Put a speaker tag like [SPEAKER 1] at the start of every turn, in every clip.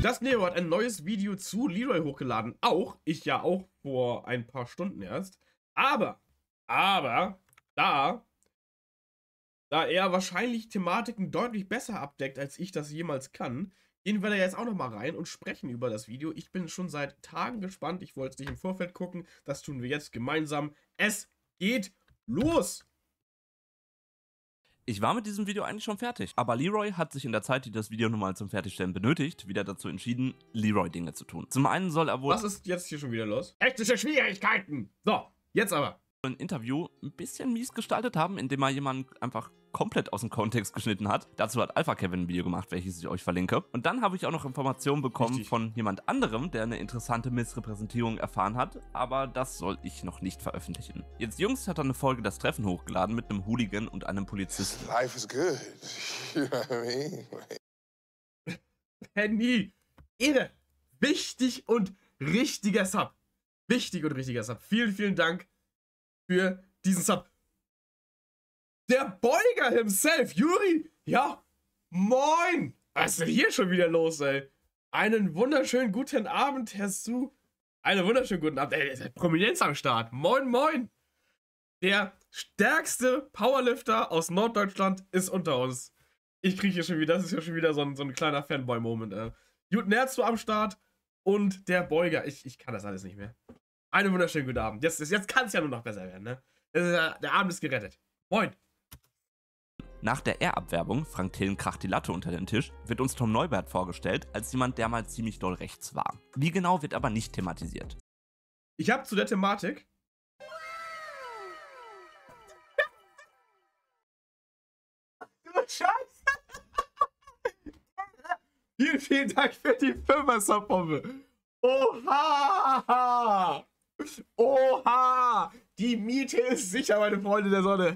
[SPEAKER 1] Just Nero hat ein neues Video zu Leroy hochgeladen. Ich ja auch vor ein paar Stunden erst. Aber, da er wahrscheinlich Thematiken deutlich besser abdeckt, als ich das jemals kann, gehen wir da jetzt auch nochmal rein und sprechen über das Video. Ich bin schon seit Tagen gespannt. Ich wollte es nicht im Vorfeld gucken. Das tun wir jetzt gemeinsam. Es geht los!
[SPEAKER 2] Ich war mit diesem Video eigentlich schon fertig, aber Leroy hat sich in der Zeit, die das Video nun mal zum Fertigstellen benötigt, wieder dazu entschieden, Leroy-Dinge zu tun. Zum einen soll er wohl...
[SPEAKER 1] Was ist jetzt hier schon wieder los? Technische Schwierigkeiten! So, jetzt aber.
[SPEAKER 2] Ein Interview ein bisschen mies gestaltet haben, indem er jemanden einfach komplett aus dem Kontext geschnitten hat. Dazu hat Alpha Kevin ein Video gemacht, welches ich euch verlinke. Und dann habe ich auch noch Informationen bekommen von jemand anderem, der eine interessante Missrepräsentierung erfahren hat, aber das soll ich noch nicht veröffentlichen. Jetzt jüngst hat er eine Folge Das Treffen hochgeladen mit einem Hooligan und einem Polizisten.
[SPEAKER 3] Life is good. You know what I mean?
[SPEAKER 1] Henny, Ehre, wichtig und richtiger Sub. Wichtig und richtiger Sub. Vielen, vielen Dank für diesen Sub. Der Beuger himself, Juri, ja, moin. Was ist denn hier schon wieder los, ey? Einen wunderschönen guten Abend, Herr Su. Einen wunderschönen guten Abend, ey, Prominenz am Start. Moin, moin. Der stärkste Powerlifter aus Norddeutschland ist unter uns. Ich kriege hier schon wieder, das ist ja schon wieder so ein kleiner Fanboy-Moment, ey. Jut Nerzu am Start und der Beuger. Ich kann das alles nicht mehr. Einen wunderschönen guten Abend. Jetzt kann es ja nur noch besser werden, ne? Der Abend ist gerettet. Moin.
[SPEAKER 2] Nach der Air-Abwerbung, Frank Thelen kracht die Latte unter den Tisch, wird uns Tom Neubert vorgestellt als jemand, der mal ziemlich doll rechts war. Wie genau, wird aber nicht thematisiert.
[SPEAKER 1] Ich habe zu der Thematik... Du Scheiße! Vielen, vielen Dank für die 5er-Sub-Bombe. Oha! Oha! Die Miete ist sicher, meine Freunde der Sonne.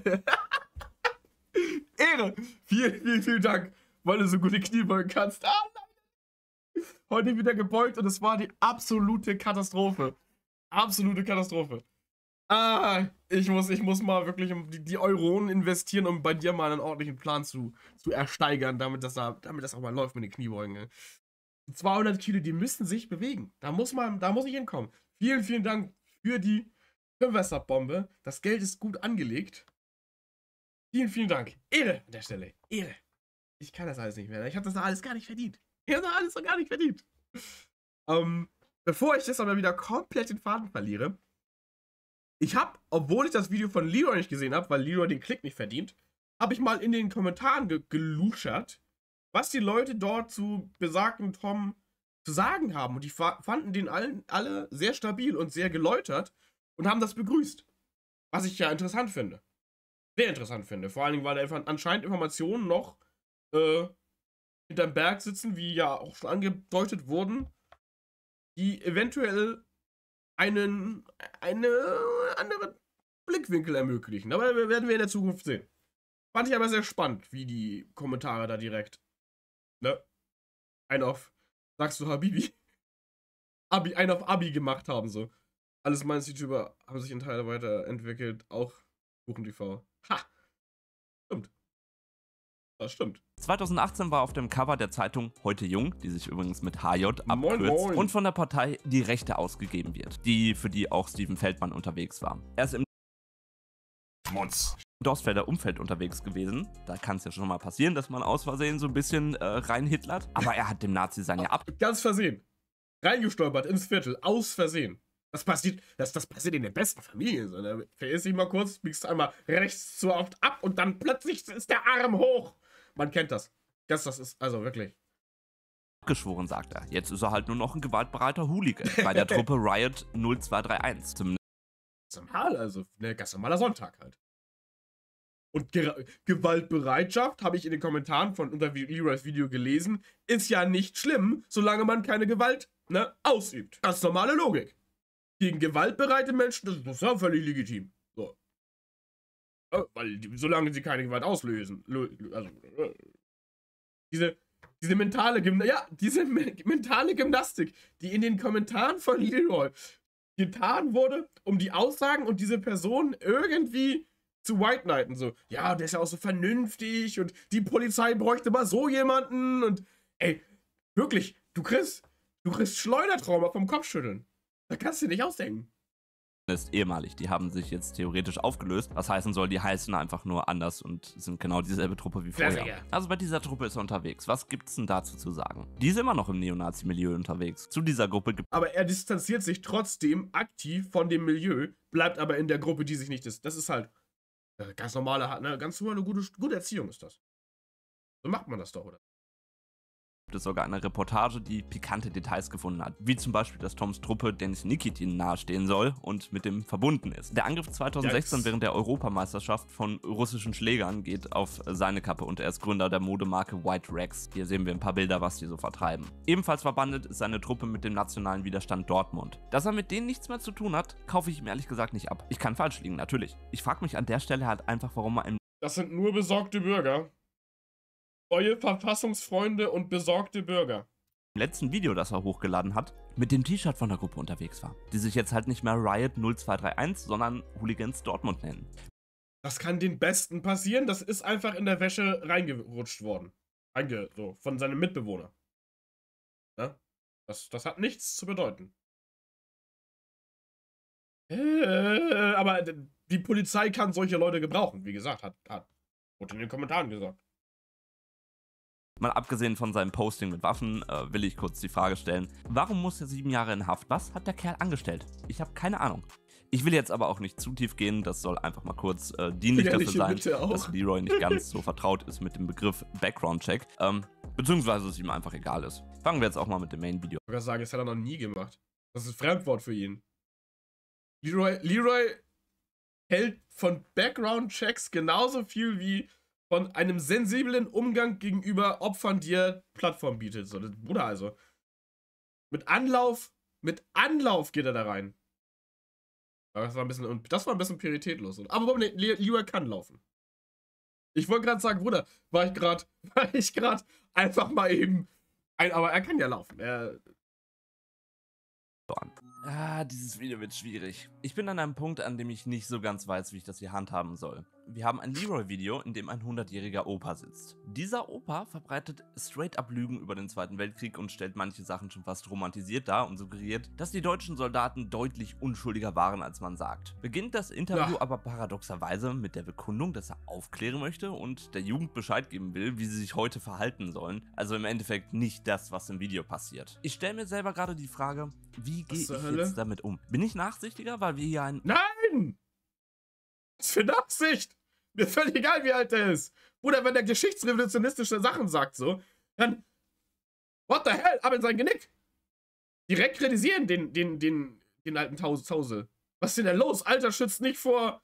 [SPEAKER 1] Ehre! Vielen, vielen, vielen Dank, weil du so gute Knie beugen kannst. Nein. Heute wieder gebeugt und es war die absolute Katastrophe. Absolute Katastrophe. Ich muss mal wirklich die Euronen investieren, um bei dir mal einen ordentlichen Plan zu ersteigern, damit das auch mal läuft mit den Kniebeugen. Ne? 200 Kilo, die müssen sich bewegen. Da muss ich hinkommen. Vielen, vielen Dank für die 5er-Sub-Bombe. Das Geld ist gut angelegt. Vielen, vielen Dank. Ehre an der Stelle. Ehre. Ich kann das alles nicht mehr. Ich habe das alles gar nicht verdient. Ich habe das alles noch gar nicht verdient. Bevor ich das aber wieder komplett den Faden verliere, ich habe, obwohl ich das Video von Leroy nicht gesehen habe, weil Leroy den Klick nicht verdient, habe ich mal in den Kommentaren geluschert, was die Leute dort zu besagten Tom zu sagen haben. Und die fanden den alle sehr stabil und sehr geläutert und haben das begrüßt. Was ich ja interessant finde. Sehr interessant finde. Vor allen Dingen, weil da anscheinend Informationen noch hinterm Berg sitzen, wie ja auch schon angedeutet wurden, die eventuell einen anderen Blickwinkel ermöglichen. Aber werden wir in der Zukunft sehen. Fand ich aber sehr spannend, wie die Kommentare da direkt, ne? Sagst du Habibi? Einen auf Abi gemacht haben, so. Alles meines YouTuber haben sich in Teile weiterentwickelt, auch KuchenTV. Ha! Stimmt. Das stimmt.
[SPEAKER 2] 2018 war auf dem Cover der Zeitung Heute Jung, die sich übrigens mit HJ abkürzt,
[SPEAKER 1] moin.
[SPEAKER 2] und von der Partei Die Rechte ausgegeben wird, für die auch Steven Feldmann unterwegs war. Er ist im Dorstfelder Umfeld unterwegs gewesen. Da kann es ja schon mal passieren, dass man aus Versehen so ein bisschen reinhitlert. Aber er hat dem Nazi seine
[SPEAKER 1] Ganz versehen. Reingestolpert ins Viertel. Aus Versehen. Das passiert in den besten Familien. So, ne? Verirrst dich mal kurz, biegst einmal rechts zu oft ab und dann plötzlich ist der Arm hoch. Man kennt das. Das ist, also wirklich.
[SPEAKER 2] Abgeschworen, sagt er. Jetzt ist er halt nur noch ein gewaltbereiter Hooligan bei der Truppe Riot 0231.
[SPEAKER 1] Zum Hall, also ne, ganz normaler Sonntag halt. Und Gewaltbereitschaft, habe ich in den Kommentaren unter Leroys Video gelesen, ist ja nicht schlimm, solange man keine Gewalt, ne, ausübt. Ganz normale Logik. Gegen gewaltbereite Menschen, das ist ja völlig legitim. So. Weil, solange sie keine Gewalt auslösen. Also, diese mentale Gymnastik, die in den Kommentaren von Leroy getan wurde, um die Aussagen und diese Person irgendwie zu White Knighten. So, ja, der ist ja auch so vernünftig und die Polizei bräuchte mal so jemanden und, ey, wirklich, Du kriegst Schleudertrauma vom Kopfschütteln. Da kannst du dir nicht ausdenken.
[SPEAKER 2] Ist ehemalig. Die haben sich jetzt theoretisch aufgelöst. Was heißen soll, die heißen einfach nur anders und sind genau dieselbe Truppe wie vorher.
[SPEAKER 1] Klassiker.
[SPEAKER 2] Also bei dieser Truppe ist er unterwegs. Was gibt's denn dazu zu sagen? Die ist immer noch im Neonazi-Milieu unterwegs. Zu dieser Gruppe gibt
[SPEAKER 1] Aber er distanziert sich trotzdem aktiv von dem Milieu, bleibt aber in der Gruppe, die sich nicht ist. Das ist halt ganz normale, ne, ganz normale gute Erziehung ist das. So macht man das doch, oder?
[SPEAKER 2] es sogar eine Reportage, die pikante Details gefunden hat, wie zum Beispiel, dass Toms Truppe Denis Nikitin nahestehen soll und mit dem verbunden ist. Der Angriff 2016 während der Europameisterschaft von russischen Schlägern geht auf seine Kappe und er ist Gründer der Modemarke White Rex. Hier sehen wir ein paar Bilder, was die so vertreiben. Ebenfalls verbandelt ist seine Truppe mit dem nationalen Widerstand Dortmund. Dass er mit denen nichts mehr zu tun hat, kaufe ich ihm ehrlich gesagt nicht ab. Ich kann falsch liegen, natürlich. Ich frage mich an der Stelle halt einfach, warum er im
[SPEAKER 1] Das sind nur besorgte Bürger. Neue Verfassungsfreunde und besorgte Bürger.
[SPEAKER 2] letzten Video, das er hochgeladen hat, mit dem T-Shirt von der Gruppe unterwegs war, die sich jetzt halt nicht mehr Riot 0231, sondern Hooligans Dortmund nennen.
[SPEAKER 1] Das kann den Besten passieren, das ist einfach in der Wäsche reingerutscht worden. So, von seinem Mitbewohner. Ja? Das hat nichts zu bedeuten. Aber die Polizei kann solche Leute gebrauchen, wie gesagt, wurde in den Kommentaren gesagt.
[SPEAKER 2] Mal abgesehen von seinem Posting mit Waffen, will ich kurz die Frage stellen, warum muss er 7 Jahre in Haft? Was hat der Kerl angestellt? Ich habe keine Ahnung. Ich will jetzt aber auch nicht zu tief gehen, das soll einfach mal kurz dienlich dafür sein, dass Leroy nicht ganz so vertraut ist mit dem Begriff Background-Check, beziehungsweise es ihm einfach egal ist. Fangen wir jetzt auch mal mit dem Main-Video.
[SPEAKER 1] Ich würde sagen, das hat er noch nie gemacht. Das ist Fremdwort für ihn. Leroy hält von Background-Checks genauso viel wie von einem sensiblen Umgang gegenüber Opfern, die er Plattform bietet. So, Bruder, also. Mit Anlauf geht er da rein. Aber das war ein bisschen pietätlos. Aber nee, Leroy kann laufen. Ich wollte gerade sagen, Bruder, war ich gerade einfach mal eben aber er kann ja laufen.
[SPEAKER 2] Dieses Video wird schwierig. Ich bin an einem Punkt, an dem ich nicht so ganz weiß, wie ich das hier handhaben soll. Wir haben ein Leroy-Video, in dem ein 100-jähriger Opa sitzt. Dieser Opa verbreitet straight-up Lügen über den Zweiten Weltkrieg und stellt manche Sachen schon fast romantisiert dar und suggeriert, dass die deutschen Soldaten deutlich unschuldiger waren, als man sagt. Beginnt das Interview aber paradoxerweise mit der Bekundung, dass er aufklären möchte und der Jugend Bescheid geben will, wie sie sich heute verhalten sollen. Also im Endeffekt nicht das, was im Video passiert. Ich stelle mir selber gerade die Frage, wie gehe ich jetzt damit um? Bin ich nachsichtiger, weil wir hier ein...
[SPEAKER 1] Nein! Was für Nachsicht? Mir ist völlig egal, wie alt er ist. Bruder, wenn der geschichtsrevolutionistische Sachen sagt, so, dann, what the hell, ab in sein Genick. Direkt kritisieren den alten Tause. Was ist denn da los? Alter, schützt nicht vor...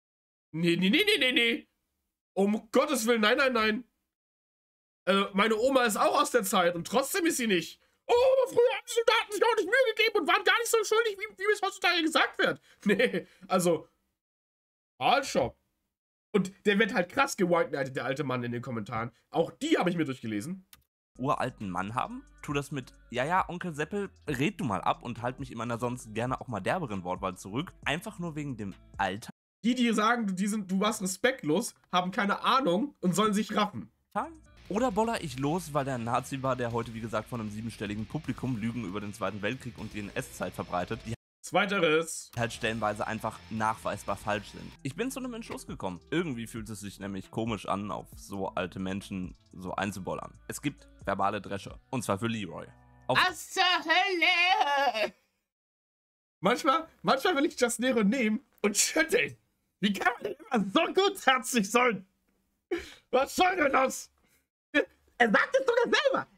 [SPEAKER 1] Nee. Um Gottes Willen, nein. Meine Oma ist auch aus der Zeit und trotzdem ist sie nicht. Oh, aber früher haben die Soldaten sich auch nicht Mühe gegeben und waren gar nicht so schuldig, wie es heutzutage gesagt wird. Nee, also... Alter. Und der wird halt krass gewhitenightet, der alte Mann in den Kommentaren. Auch die habe ich mir durchgelesen.
[SPEAKER 2] Uralten Mann haben? Tu das mit, ja, Onkel Seppel, red du mal ab und halt mich in meiner sonst gerne auch mal derberen Wortwahl zurück. Einfach nur wegen dem Alter.
[SPEAKER 1] Die sagen, du warst respektlos, haben keine Ahnung und sollen sich raffen.
[SPEAKER 2] Oder boller ich los, weil der ein Nazi war, der heute, wie gesagt, von einem 7-stelligen Publikum Lügen über den Zweiten Weltkrieg und die NS-Zeit verbreitet, die
[SPEAKER 1] Zweiteres.
[SPEAKER 2] halt stellenweise einfach nachweisbar falsch sind. Ich bin zu einem Entschluss gekommen. Irgendwie fühlt es sich nämlich komisch an, auf so alte Menschen so einzubollern. Es gibt verbale Dresche. Und zwar für Leroy.
[SPEAKER 1] Was zur Hölle? Manchmal will ich das Nero nehmen und schütteln. Wie kann man denn immer so gutherzig sein? Was soll denn das? Er sagt es sogar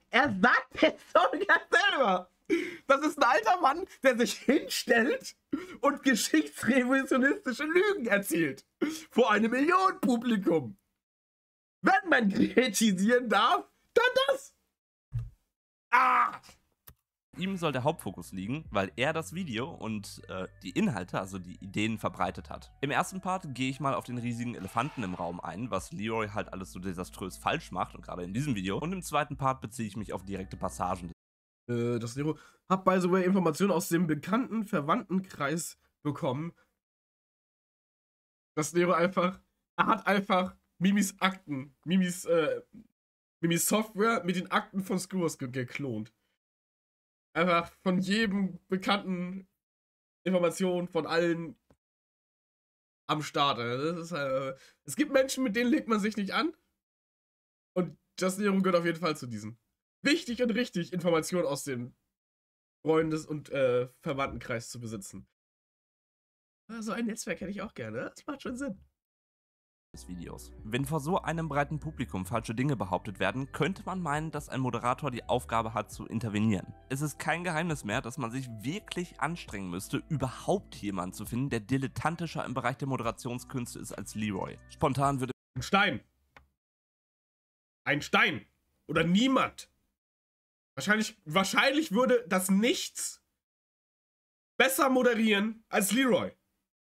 [SPEAKER 1] selber. Das ist ein alter Mann, der sich hinstellt und geschichtsrevisionistische Lügen erzählt. Vor einem Millionenpublikum. Wenn man kritisieren darf, dann das.
[SPEAKER 2] Ihm soll der Hauptfokus liegen, weil er das Video und die Inhalte, also die Ideen, verbreitet hat. Im ersten Part gehe ich mal auf den riesigen Elefanten im Raum ein, was Leroy halt alles so desaströs falsch macht und gerade in diesem Video. Und im zweiten Part beziehe ich mich auf direkte Passagen.
[SPEAKER 1] Das Nero hat by the way Informationen aus dem bekannten Verwandtenkreis bekommen. Das Nero hat einfach Mimis Akten, Mimis Software mit den Akten von Screws geklont. einfach von jedem bekannten Informationen von allen am Start. Das ist, es gibt Menschen, mit denen legt man sich nicht an. Und Justin Leroy gehört auf jeden Fall zu diesen. Wichtig und richtig, Informationen aus dem Freundes- und Verwandtenkreis zu besitzen. So ein Netzwerk hätte ich auch gerne. Das macht schon Sinn.
[SPEAKER 2] Des Videos. Wenn vor so einem breiten Publikum falsche Dinge behauptet werden, könnte man meinen, dass ein Moderator die Aufgabe hat zu intervenieren. Es ist kein Geheimnis mehr, dass man sich wirklich anstrengen müsste, überhaupt jemanden zu finden, der dilettantischer im Bereich der Moderationskünste ist als Leroy. Spontan würde
[SPEAKER 1] Ein Stein. Ein Stein. Oder niemand. Wahrscheinlich würde das Nichts besser moderieren als Leroy.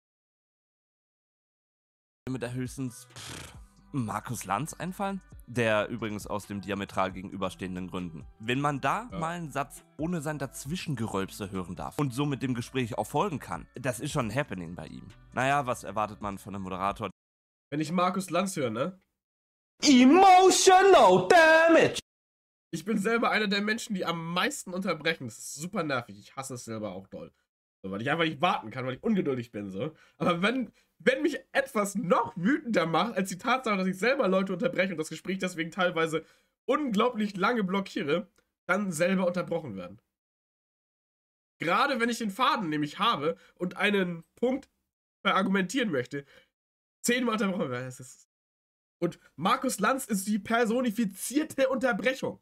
[SPEAKER 2] mir da höchstens Markus Lanz einfallen, der übrigens aus dem diametral gegenüberstehenden Gründen. Wenn man da mal einen Satz ohne sein Dazwischengerölpse hören darf und somit dem Gespräch auch folgen kann, das ist schon ein Happening bei ihm. Naja, was erwartet man von einem Moderator?
[SPEAKER 1] Wenn ich Markus Lanz höre, ne?
[SPEAKER 4] Emotional damage!
[SPEAKER 1] Ich bin selber einer der Menschen, die am meisten unterbrechen. Das ist super nervig. Ich hasse es selber auch doll. So, weil ich einfach nicht warten kann, weil ich ungeduldig bin. So. Aber wenn mich etwas noch wütender macht, als die Tatsache, dass ich selber Leute unterbreche und das Gespräch deswegen teilweise unglaublich lange blockiere, dann selber unterbrochen werden. Gerade wenn ich den Faden nämlich habe und einen Punkt verargumentieren möchte, 10-mal unterbrochen werden. Und Markus Lanz ist die personifizierte Unterbrechung.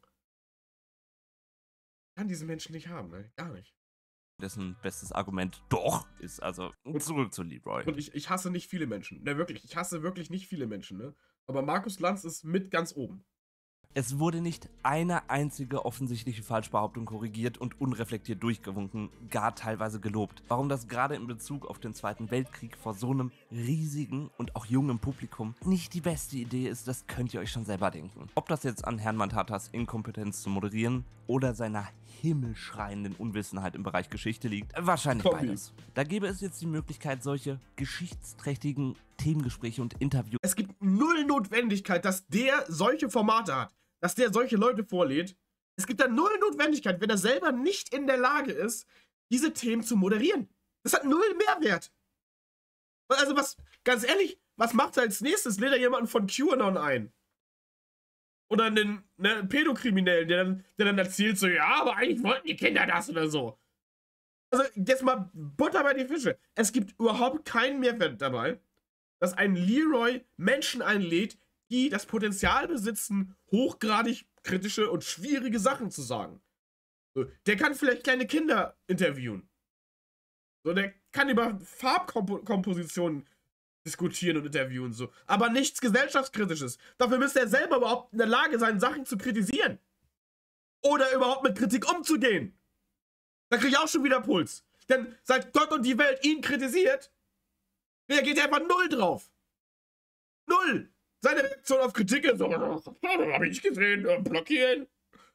[SPEAKER 1] Kann diese Menschen nicht haben, ne? Gar nicht.
[SPEAKER 2] Dessen bestes Argument doch ist, also zurück zu Leroy.
[SPEAKER 1] Und ich hasse nicht viele Menschen. Ne, wirklich. Ich hasse wirklich nicht viele Menschen, ne? Aber Markus Lanz ist mit ganz oben.
[SPEAKER 2] Es wurde nicht eine einzige offensichtliche Falschbehauptung korrigiert und unreflektiert durchgewunken, gar teilweise gelobt. Warum das gerade in Bezug auf den Zweiten Weltkrieg vor so einem riesigen und auch jungen Publikum nicht die beste Idee ist, das könnt ihr euch schon selber denken. Ob das jetzt an Herrn Mantatas Inkompetenz zu moderieren oder seiner himmelschreienden Unwissenheit im Bereich Geschichte liegt, wahrscheinlich beides. Da gäbe es jetzt die Möglichkeit, solche geschichtsträchtigen Themengespräche und Interviews.
[SPEAKER 1] Es gibt null Notwendigkeit, dass der solche Formate hat, dass der solche Leute vorlädt. Es gibt da null Notwendigkeit, wenn er selber nicht in der Lage ist, diese Themen zu moderieren. Das hat null Mehrwert. Also was, ganz ehrlich, was macht er als nächstes? Lädt er jemanden von QAnon ein? Oder einen Pädokriminellen, der dann erzählt so, ja, aber eigentlich wollten die Kinder das oder so. Also jetzt mal Butter bei die Fische. Es gibt überhaupt keinen Mehrwert dabei, dass ein Leroy Menschen einlädt, die das Potenzial besitzen, hochgradig kritische und schwierige Sachen zu sagen. So, der kann vielleicht kleine Kinder interviewen. So, der kann über Farbkompositionen diskutieren und interviewen, so. Aber nichts Gesellschaftskritisches. Dafür müsste er selber überhaupt in der Lage sein, Sachen zu kritisieren. Oder überhaupt mit Kritik umzugehen. Da kriege ich auch schon wieder Puls. Denn seit Gott und die Welt ihn kritisiert, reagiert er einfach null drauf. Null. Seine Reaktion auf Kritik ist so, hab ich nicht gesehen, blockieren.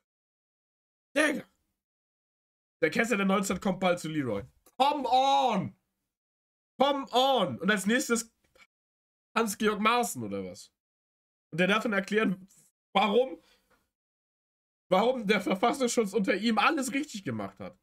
[SPEAKER 1] Digga. Der Kessel der Neuzeit kommt bald zu Leroy. Come on! Come on! Und als nächstes Hans-Georg Maaßen oder was? Und der darf dann erklären, warum der Verfassungsschutz unter ihm alles richtig gemacht hat.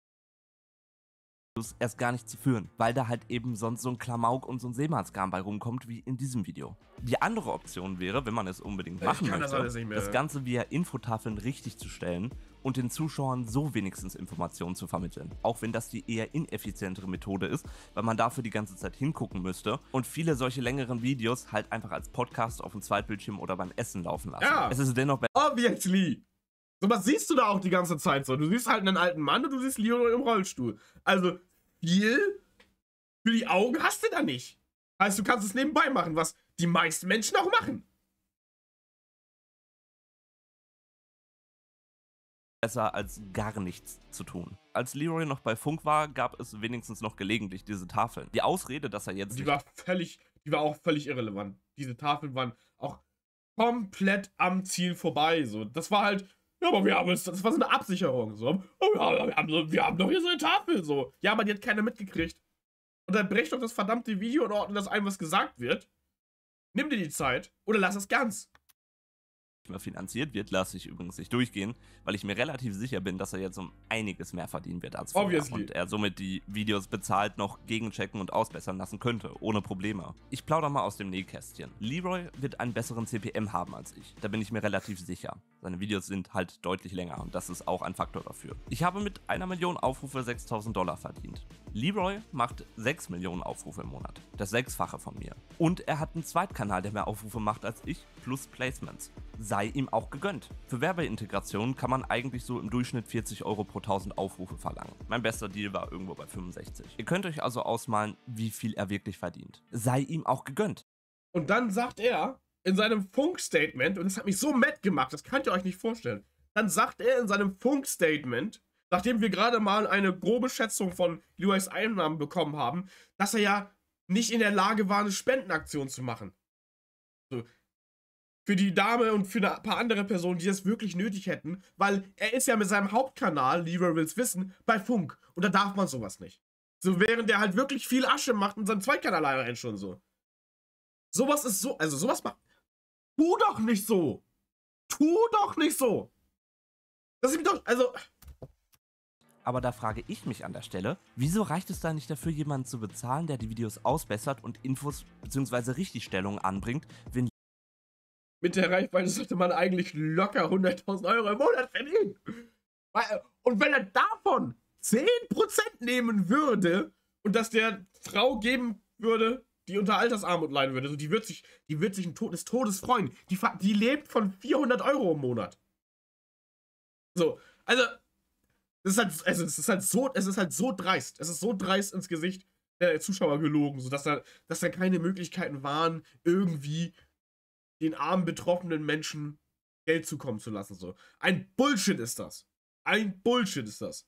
[SPEAKER 2] Erst gar nicht zu führen, weil da halt eben sonst so ein Klamauk und so ein Seemannsgarn bei rumkommt wie in diesem Video. Die andere Option wäre, wenn man es unbedingt machen möchte, das Ganze via Infotafeln richtig zu stellen und den Zuschauern so wenigstens Informationen zu vermitteln. Auch wenn das die eher ineffizientere Methode ist, weil man dafür die ganze Zeit hingucken müsste und viele solche längeren Videos halt einfach als Podcast auf dem Zweitbildschirm oder beim Essen laufen lassen.
[SPEAKER 1] Ja,
[SPEAKER 2] es ist dennoch
[SPEAKER 1] obviously. So was siehst du da auch die ganze Zeit so. Du siehst halt einen alten Mann und du siehst Leroy im Rollstuhl. Also viel für die Augen hast du da nicht. Also du kannst es nebenbei machen, was die meisten Menschen auch machen.
[SPEAKER 2] Besser als gar nichts zu tun. Als Leroy noch bei Funk war, gab es wenigstens noch gelegentlich diese Tafeln. Die Ausrede, dass er jetzt
[SPEAKER 1] die war auch völlig irrelevant. Diese Tafeln waren auch komplett am Ziel vorbei. So. Das war halt, ja, aber das war so eine Absicherung. So. Oh, ja, wir haben doch hier so eine Tafel. So. Ja, aber die hat keiner mitgekriegt. Unterbrech doch das verdammte Video und ordne das ein, was gesagt wird. Nimm dir die Zeit oder lass es ganz.
[SPEAKER 2] mehr finanziert wird, lasse ich übrigens nicht durchgehen, weil ich mir relativ sicher bin, dass er jetzt um einiges mehr verdienen wird als vorher und er somit die Videos bezahlt noch gegenchecken und ausbessern lassen könnte, ohne Probleme. Ich plaudere mal aus dem Nähkästchen. Leroy wird einen besseren CPM haben als ich, da bin ich mir relativ sicher. Seine Videos sind halt deutlich länger und das ist auch ein Faktor dafür. Ich habe mit 1 Million Aufrufe $6.000 verdient. Leroy macht 6 Millionen Aufrufe im Monat, das 6-fache von mir. Und er hat einen Zweitkanal, der mehr Aufrufe macht als ich, plus Placements. Sei ihm auch gegönnt. Für Werbeintegration kann man eigentlich so im Durchschnitt 40 € pro 1000 Aufrufe verlangen. Mein bester Deal war irgendwo bei 65. Ihr könnt euch also ausmalen, wie viel er wirklich verdient. Sei ihm auch gegönnt.
[SPEAKER 1] Und dann sagt er in seinem Funk-Statement, und das hat mich so mad gemacht, das könnt ihr euch nicht vorstellen, dann sagt er in seinem Funk-Statement, nachdem wir gerade mal eine grobe Schätzung von Leroys Einnahmen bekommen haben, dass er ja nicht in der Lage war, eine Spendenaktion zu machen. So. Für die Dame und für ein paar andere Personen, die das wirklich nötig hätten, weil er ist ja mit seinem Hauptkanal, Leroy will's wissen, bei Funk. Und da darf man sowas nicht. So, während er halt wirklich viel Asche macht und seinem Zweitkanal allein schon so. Sowas ist so, also sowas macht. Tu doch nicht so! Tu doch nicht so! Das ist doch, also.
[SPEAKER 2] Aber da frage ich mich an der Stelle, wieso reicht es da nicht dafür, jemanden zu bezahlen, der die Videos ausbessert und Infos bzw. Richtigstellungen anbringt, wenn
[SPEAKER 1] mit der Reichweite sollte man eigentlich locker 100.000 € im Monat verdienen. Und wenn er davon 10% nehmen würde und das der Frau geben würde, die unter Altersarmut leiden würde, also die wird sich des Todes freuen. Die lebt von 400 € im Monat. So, also es ist halt so dreist. Es ist so dreist ins Gesicht der Zuschauer gelogen, sodass da keine Möglichkeiten waren, irgendwie den armen, betroffenen Menschen Geld zukommen zu lassen. So. Ein Bullshit ist das. Ein Bullshit ist das.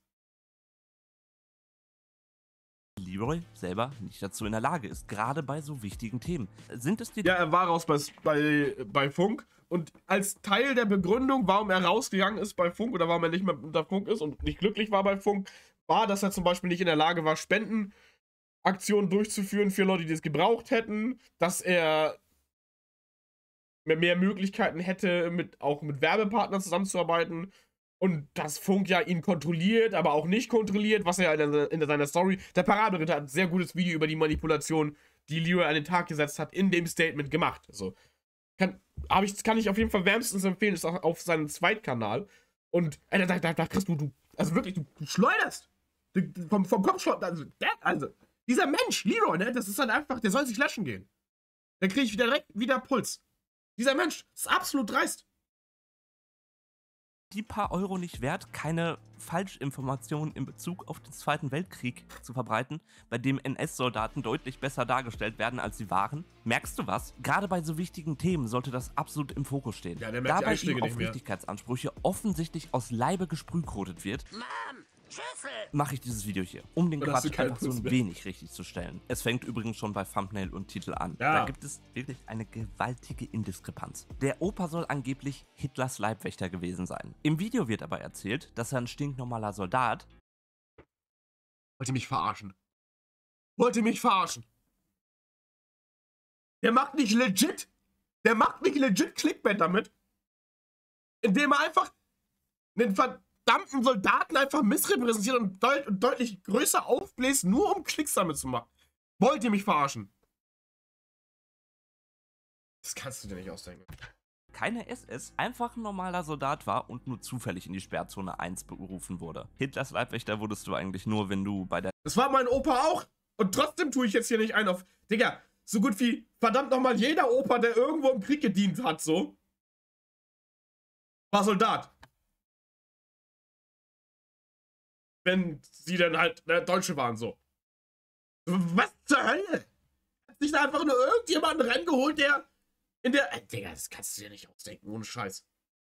[SPEAKER 2] Leroy selber nicht dazu in der Lage ist, gerade bei so wichtigen Themen. Sind es die...
[SPEAKER 1] Ja, er war raus bei Funk und als Teil der Begründung, warum er rausgegangen ist bei Funk oder warum er nicht mehr unter Funk ist und nicht glücklich war bei Funk, war, dass er zum Beispiel nicht in der Lage war, Spendenaktionen durchzuführen für Leute, die es gebraucht hätten, dass er mehr Möglichkeiten hätte, auch mit Werbepartnern zusammenzuarbeiten und dass Funk ja ihn kontrolliert, aber auch nicht kontrolliert, was er in seiner Story, der Parabelritter hat ein sehr gutes Video über die Manipulation, die Leroy an den Tag gesetzt hat, in dem Statement gemacht. Also, kann ich auf jeden Fall wärmstens empfehlen, ist auch auf seinem Zweitkanal und da kriegst du also wirklich, du schleuderst vom Kopf schleuderst, also dieser Mensch, Leroy, ne, das ist halt einfach, der soll sich löschen gehen. Dann kriege ich direkt wieder Puls. Dieser Mensch ist absolut dreist.
[SPEAKER 2] Die paar Euro nicht wert, keine Falschinformationen in Bezug auf den Zweiten Weltkrieg zu verbreiten, bei dem NS-Soldaten deutlich besser dargestellt werden, als sie waren? Merkst du was? Gerade bei so wichtigen Themen sollte das absolut im Fokus stehen.
[SPEAKER 1] Ja, der merkt
[SPEAKER 2] dabei
[SPEAKER 1] die
[SPEAKER 2] ihm auf Richtigkeitsansprüche offensichtlich aus Leibe gesprühkrotet wird, mache ich dieses Video hier, um den Quatsch einfach so ein wenig richtig zu stellen. Es fängt übrigens schon bei Thumbnail und Titel an. Ja. Da gibt es wirklich eine gewaltige Indiskrepanz. Der Opa soll angeblich Hitlers Leibwächter gewesen sein. Im Video wird aber erzählt, dass er ein stinknormaler Soldat...
[SPEAKER 1] Wollt ihr mich verarschen? Wollt ihr mich verarschen? Der macht nicht legit Clickbait damit, indem er einfach einen verdammten Soldaten einfach missrepräsentiert und deutlich größer aufbläst, nur um Klicks damit zu machen. Wollt ihr mich verarschen? Das kannst du dir nicht ausdenken.
[SPEAKER 2] Keine SS, einfach ein normaler Soldat war und nur zufällig in die Sperrzone 1 berufen wurde. Hitlers Leibwächter wurdest du eigentlich nur, wenn du bei der...
[SPEAKER 1] Das war mein Opa auch! Und trotzdem tue ich jetzt hier nicht ein auf... Digga, so gut wie verdammt nochmal jeder Opa, der irgendwo im Krieg gedient hat, so, war Soldat. Wenn sie dann halt Deutsche waren, so. Was zur Hölle? Hat sich da einfach nur irgendjemanden reingeholt, der in der... Digga, das kannst du dir nicht ausdenken, ohne Scheiß.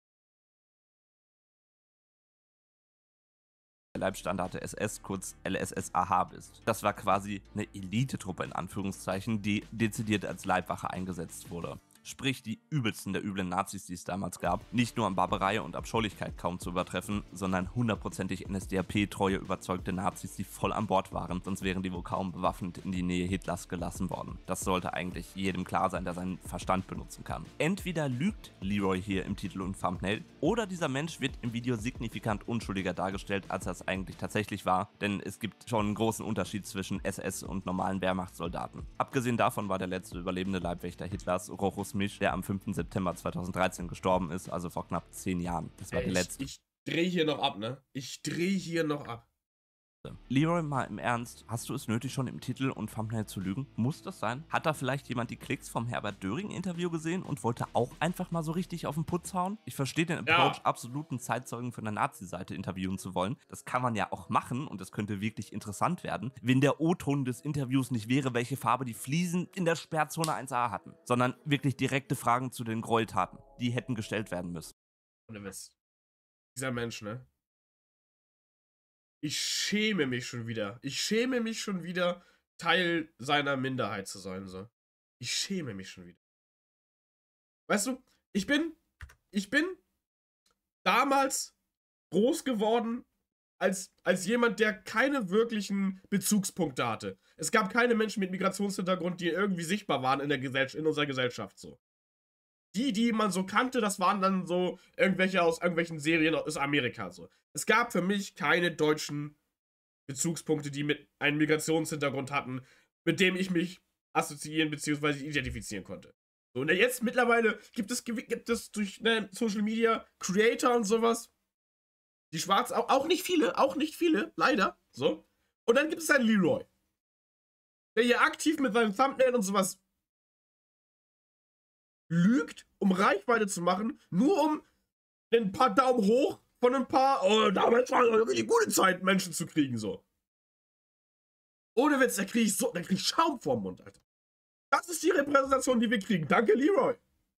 [SPEAKER 2] Leibstandarte SS, kurz LSSAH bist. Das war quasi eine Elitetruppe in Anführungszeichen, die dezidiert als Leibwache eingesetzt wurde. sprich die übelsten der üblen Nazis, die es damals gab, nicht nur an Barbarei und Abscheulichkeit kaum zu übertreffen, sondern hundertprozentig NSDAP-treue überzeugte Nazis, die voll an Bord waren, sonst wären die wohl kaum bewaffnet in die Nähe Hitlers gelassen worden. Das sollte eigentlich jedem klar sein, der seinen Verstand benutzen kann. Entweder lügt Leroy hier im Titel und Thumbnail, oder dieser Mensch wird im Video signifikant unschuldiger dargestellt, als er es eigentlich tatsächlich war, denn es gibt schon einen großen Unterschied zwischen SS und normalen Wehrmachtssoldaten. Abgesehen davon war der letzte überlebende Leibwächter Hitlers, Rochus Misch, der am 5. September 2013 gestorben ist, also vor knapp 10 Jahren. Das war der letzte.
[SPEAKER 1] Ich drehe hier noch ab, ne? Ich drehe hier noch ab.
[SPEAKER 2] Leroy, mal im Ernst, hast du es nötig, schon im Titel und Thumbnail zu lügen? Muss das sein? Hat da vielleicht jemand die Klicks vom Herbert Döring-Interview gesehen und wollte auch einfach mal so richtig auf den Putz hauen? Ich verstehe den Approach, absoluten Zeitzeugen von der Nazi-Seite interviewen zu wollen. Das kann man ja auch machen und das könnte wirklich interessant werden, wenn der O-Ton des Interviews nicht wäre, welche Farbe die Fliesen in der Sperrzone 1a hatten, sondern wirklich direkte Fragen zu den Gräueltaten. Die hätten gestellt werden müssen.
[SPEAKER 1] Dieser Mensch, ne? Ich schäme mich schon wieder. Ich schäme mich schon wieder, Teil seiner Minderheit zu sein. So. Ich schäme mich schon wieder. Weißt du, ich bin damals groß geworden als jemand, der keine wirklichen Bezugspunkte hatte. Es gab keine Menschen mit Migrationshintergrund, die irgendwie sichtbar waren in unserer Gesellschaft. So. Die man so kannte, das waren dann so irgendwelche aus irgendwelchen Serien aus Amerika. So. Es gab für mich keine deutschen Bezugspunkte, die mit einem Migrationshintergrund hatten, mit dem ich mich assoziieren bzw. identifizieren konnte. So, und jetzt mittlerweile gibt es durch Social Media Creator und sowas, die schwarz, auch nicht viele, leider. So. Und dann gibt es einen Leroy, der hier aktiv mit seinem Thumbnail und sowas lügt, um Reichweite zu machen, nur um ein paar Daumen hoch von ein paar, damals war eine richtig gute Zeit, Menschen zu kriegen, so. Ohne Witz, da krieg ich Schaum vorm Mund, Alter. Das ist die Repräsentation, die wir kriegen. Danke, Leroy.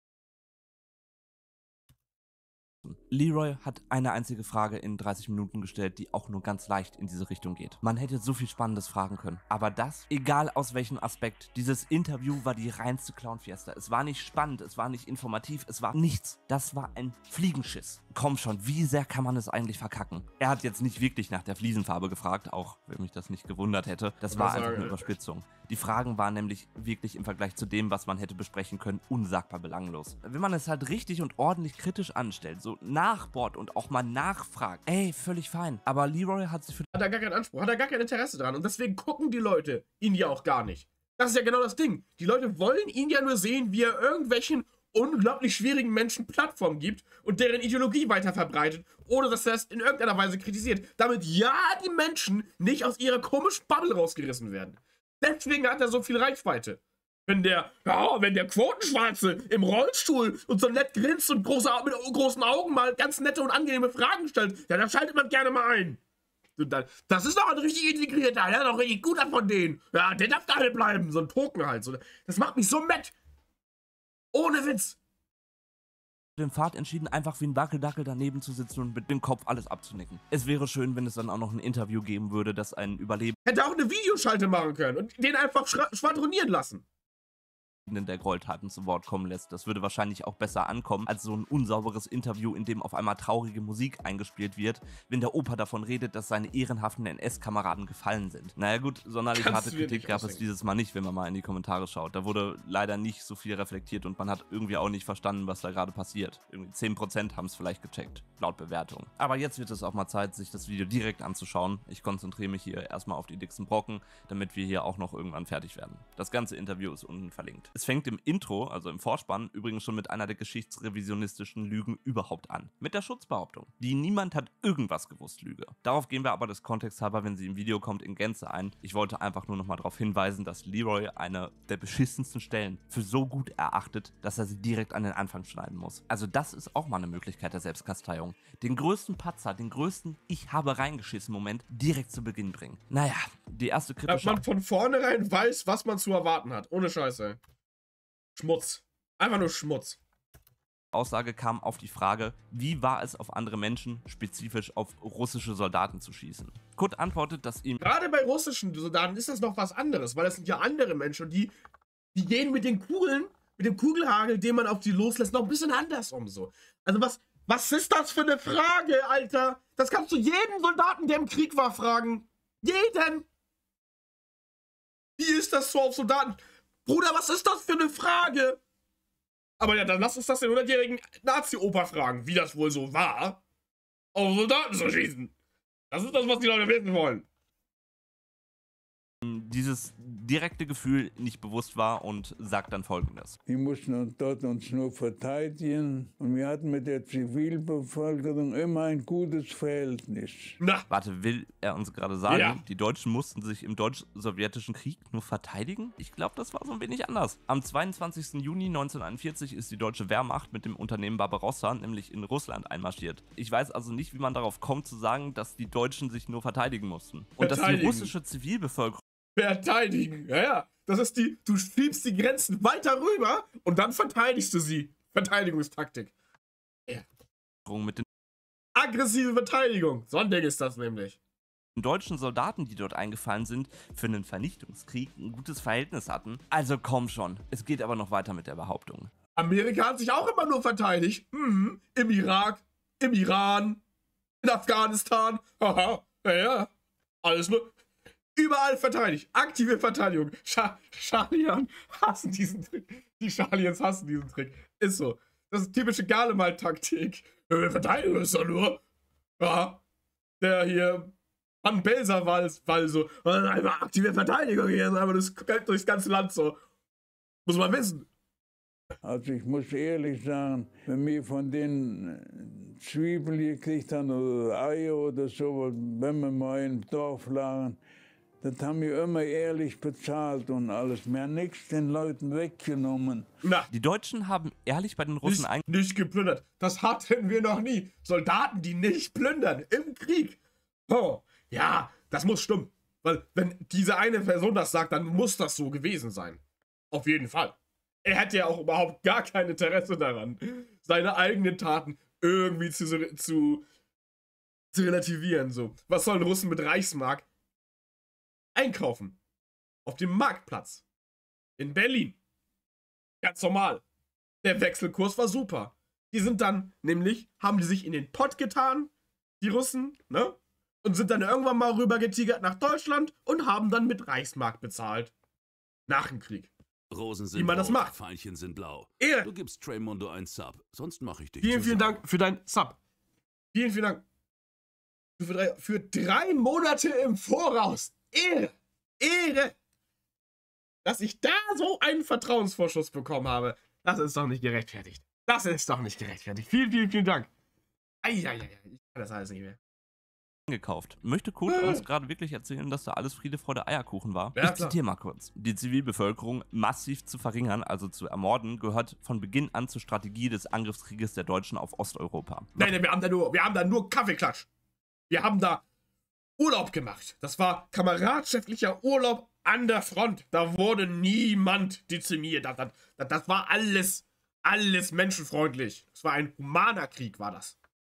[SPEAKER 2] Leroy hat eine einzige Frage in 30 Minuten gestellt, die auch nur ganz leicht in diese Richtung geht. Man hätte so viel Spannendes fragen können. Aber das, egal aus welchem Aspekt, dieses Interview war die reinste Clown-Fiesta. Es war nicht spannend, es war nicht informativ, es war nichts. Das war ein Fliegenschiss. Komm schon, wie sehr kann man es eigentlich verkacken? Er hat jetzt nicht wirklich nach der Fliesenfarbe gefragt, auch wenn mich das nicht gewundert hätte. Das war einfach eine Überspitzung. Die Fragen waren nämlich wirklich im Vergleich zu dem, was man hätte besprechen können, unsagbar belanglos. Wenn man es halt richtig und ordentlich kritisch anstellt, so nachbohrt und auch mal nachfragt, ey, völlig fein. Aber Leroy hat sich
[SPEAKER 1] hat er gar keinen Anspruch, hat er gar kein Interesse dran. Und deswegen gucken die Leute ihn ja auch gar nicht. Das ist ja genau das Ding. Die Leute wollen ihn ja nur sehen, wie er irgendwelchen unglaublich schwierigen Menschen Plattform gibt und deren Ideologie weiter verbreitet, ohne dass er es in irgendeiner Weise kritisiert. Damit ja die Menschen nicht aus ihrer komischen Bubble rausgerissen werden. Deswegen hat er so viel Reichweite. Wenn der Quotenschwarze im Rollstuhl und so nett grinst und mit großen Augen mal ganz nette und angenehme Fragen stellt, ja, dann schaltet man gerne mal ein. Und dann, das ist doch ein richtig integrierter, der ist doch richtig guter von denen. Ja, der darf da bleiben, so ein Token halt. So, das macht mich so matt. Ohne Witz.
[SPEAKER 2] Den Pfad entschieden, einfach wie ein Wackeldackel daneben zu sitzen und mit dem Kopf alles abzunicken. Es wäre schön, wenn es dann auch noch ein Interview geben würde, das einen Überleben
[SPEAKER 1] hätte auch eine Videoschalte machen können und den einfach schwadronieren lassen.
[SPEAKER 2] der Gräueltaten zu Wort kommen lässt. Das würde wahrscheinlich auch besser ankommen, als so ein unsauberes Interview, in dem auf einmal traurige Musik eingespielt wird, wenn der Opa davon redet, dass seine ehrenhaften NS-Kameraden gefallen sind. Naja gut, sonderlich harte Kritik gab es dieses Mal nicht, wenn man mal in die Kommentare schaut. Da wurde leider nicht so viel reflektiert und man hat irgendwie auch nicht verstanden, was da gerade passiert. Irgendwie 10% haben es vielleicht gecheckt, laut Bewertung. Aber jetzt wird es auch mal Zeit, sich das Video direkt anzuschauen. Ich konzentriere mich hier erstmal auf die dicksten Brocken, damit wir hier auch noch irgendwann fertig werden. Das ganze Interview ist unten verlinkt. Es fängt im Intro, also im Vorspann, übrigens schon mit einer der geschichtsrevisionistischen Lügen überhaupt an. Mit der Schutzbehauptung. Die niemand hat irgendwas gewusst Lüge. Darauf gehen wir aber des Kontexts halber, wenn sie im Video kommt, in Gänze ein. Ich wollte einfach nur nochmal darauf hinweisen, dass Leroy eine der beschissensten Stellen für so gut erachtet, dass er sie direkt an den Anfang schneiden muss. Also das ist auch mal eine Möglichkeit der Selbstkasteiung. Den größten Patzer, den größten Ich habe reingeschissen Moment direkt zu Beginn bringen. Naja, die erste kritische...
[SPEAKER 1] Dass man von vornherein weiß, was man zu erwarten hat. Ohne Scheiße. Schmutz. Einfach nur Schmutz.
[SPEAKER 2] Aussage kam auf die Frage, wie war es auf andere Menschen, spezifisch auf russische Soldaten zu schießen. Kurt antwortet, dass ihm...
[SPEAKER 1] Gerade bei russischen Soldaten ist das noch was anderes, weil das sind ja andere Menschen und die gehen mit den Kugeln mit dem Kugelhagel, den man auf die loslässt, noch ein bisschen andersrum so. Also was ist das für eine Frage, Alter? Das kannst du jeden Soldaten, der im Krieg war, fragen. Jeden! Wie ist das so auf Soldaten? Bruder, was ist das für eine Frage? Aber ja, dann lass uns das den 100-jährigen Nazi-Opa fragen, wie das wohl so war, auf Soldaten zu schießen. Das ist das, was die Leute wissen wollen.
[SPEAKER 2] Dieses direkte Gefühl nicht bewusst war und sagt dann Folgendes.
[SPEAKER 4] Wir mussten uns dort nur verteidigen und wir hatten mit der Zivilbevölkerung immer ein gutes Verhältnis.
[SPEAKER 1] Na.
[SPEAKER 2] Warte, will er uns gerade sagen,
[SPEAKER 1] Ja.
[SPEAKER 2] Die Deutschen mussten sich im deutsch-sowjetischen Krieg nur verteidigen? Ich glaube, das war so ein wenig anders. Am 22. Juni 1941 ist die deutsche Wehrmacht mit dem Unternehmen Barbarossa nämlich in Russland einmarschiert. Ich weiß also nicht, wie man darauf kommt zu sagen, dass die Deutschen sich nur verteidigen mussten. Und dass die russische Zivilbevölkerung
[SPEAKER 1] Verteidigen, ja. Das ist du schiebst die Grenzen weiter rüber und dann verteidigst du sie. Verteidigungstaktik. Ja.
[SPEAKER 2] mit den
[SPEAKER 1] Aggressive Verteidigung. So ein Ding ist das nämlich.
[SPEAKER 2] deutschen Soldaten, die dort eingefallen sind, für einen Vernichtungskrieg ein gutes Verhältnis hatten. Also komm schon, es geht aber noch weiter mit der Behauptung.
[SPEAKER 1] Amerika hat sich auch immer nur verteidigt. Im Irak, im Iran, in Afghanistan. Haha, ja. Alles nur... Überall verteidigt. Aktive Verteidigung. Schalian hassen diesen Trick. Die Schalians hassen diesen Trick. Ist so. Das ist typische Galemal-Taktik. Verteidigung ist doch nur. Ja. Der hier. Van Belser war so. Einfach aktive Verteidigung hier. Ist einfach durchs ganze Land so. Muss man wissen.
[SPEAKER 4] Also ich muss ehrlich sagen, wenn wir von den Zwiebeln gekriegt haben oder Eier oder so, wenn wir mal im Dorf lagen, das haben wir immer ehrlich bezahlt und alles. Wir haben nichts den Leuten weggenommen.
[SPEAKER 1] Na,
[SPEAKER 2] Die Deutschen haben ehrlich bei den Russen
[SPEAKER 1] nicht geplündert. Das hatten wir noch nie. Soldaten, die nicht plündern im Krieg. Oh, ja, das muss stimmen. Weil, wenn diese eine Person das sagt, dann muss das so gewesen sein. Auf jeden Fall. Er hätte ja auch überhaupt gar kein Interesse daran, seine eigenen Taten irgendwie zu relativieren. So. Was sollen Russen mit Reichsmark einkaufen? Auf dem Marktplatz. In Berlin. Ganz normal. Der Wechselkurs war super. Die sind dann, nämlich, haben die sich in den Pott getan, die Russen, ne? Und sind dann irgendwann mal rübergetigert nach Deutschland und haben dann mit Reichsmark bezahlt. Nach dem Krieg.
[SPEAKER 5] Rosen sind
[SPEAKER 1] Wie man das
[SPEAKER 5] rot,
[SPEAKER 1] macht.
[SPEAKER 5] Veilchen sind blau.
[SPEAKER 1] Ehre.
[SPEAKER 5] Du gibst Treymondo ein Sub, sonst mache ich dich
[SPEAKER 1] Vielen,
[SPEAKER 5] zur
[SPEAKER 1] vielen
[SPEAKER 5] Sau.
[SPEAKER 1] Dank für dein Sub. Vielen, vielen Dank. Für 3 Monate im Voraus. Ehre. Ehre. Dass ich da so einen Vertrauensvorschuss bekommen habe, das ist doch nicht gerechtfertigt. Das ist doch nicht gerechtfertigt. Vielen, vielen, vielen Dank. Eieiei, ich kann das alles nicht mehr.
[SPEAKER 2] gekauft. Möchte Kurt uns gerade wirklich erzählen, dass da alles Friede, Freude, Eierkuchen war?
[SPEAKER 1] Ja,
[SPEAKER 2] Ich zitiere mal kurz. Die Zivilbevölkerung massiv zu verringern, also zu ermorden, gehört von Beginn an zur Strategie des Angriffskrieges der Deutschen auf Osteuropa.
[SPEAKER 1] Nein, wir haben da nur Kaffeeklatsch. Wir haben da Urlaub gemacht. Das war kameradschaftlicher Urlaub an der Front. Da wurde niemand dezimiert. Das war alles menschenfreundlich. Das war ein humaner Krieg, war das.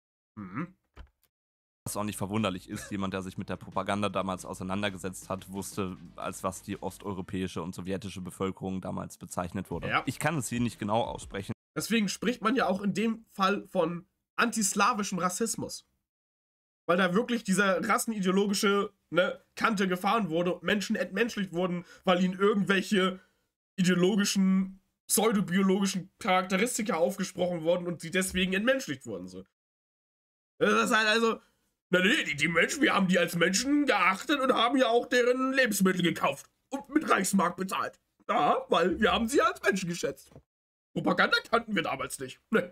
[SPEAKER 2] Was auch nicht verwunderlich ist, jemand, der sich mit der Propaganda damals auseinandergesetzt hat, wusste, als was die osteuropäische und sowjetische Bevölkerung damals bezeichnet wurde.
[SPEAKER 1] Ja.
[SPEAKER 2] Ich kann es hier nicht genau aussprechen.
[SPEAKER 1] Deswegen spricht man ja auch in dem Fall von antislawischem Rassismus. Weil da wirklich dieser rassenideologische Kante gefahren wurde und Menschen entmenschlicht wurden, weil ihnen irgendwelche ideologischen, pseudobiologischen Charakteristika aufgesprochen wurden und sie deswegen entmenschlicht wurden. So. Das ist halt also... Die Menschen, wir haben die als Menschen geachtet und haben ja auch deren Lebensmittel gekauft und mit Reichsmark bezahlt. Ja, weil wir haben sie als Menschen geschätzt. Propaganda kannten wir damals nicht. Ne.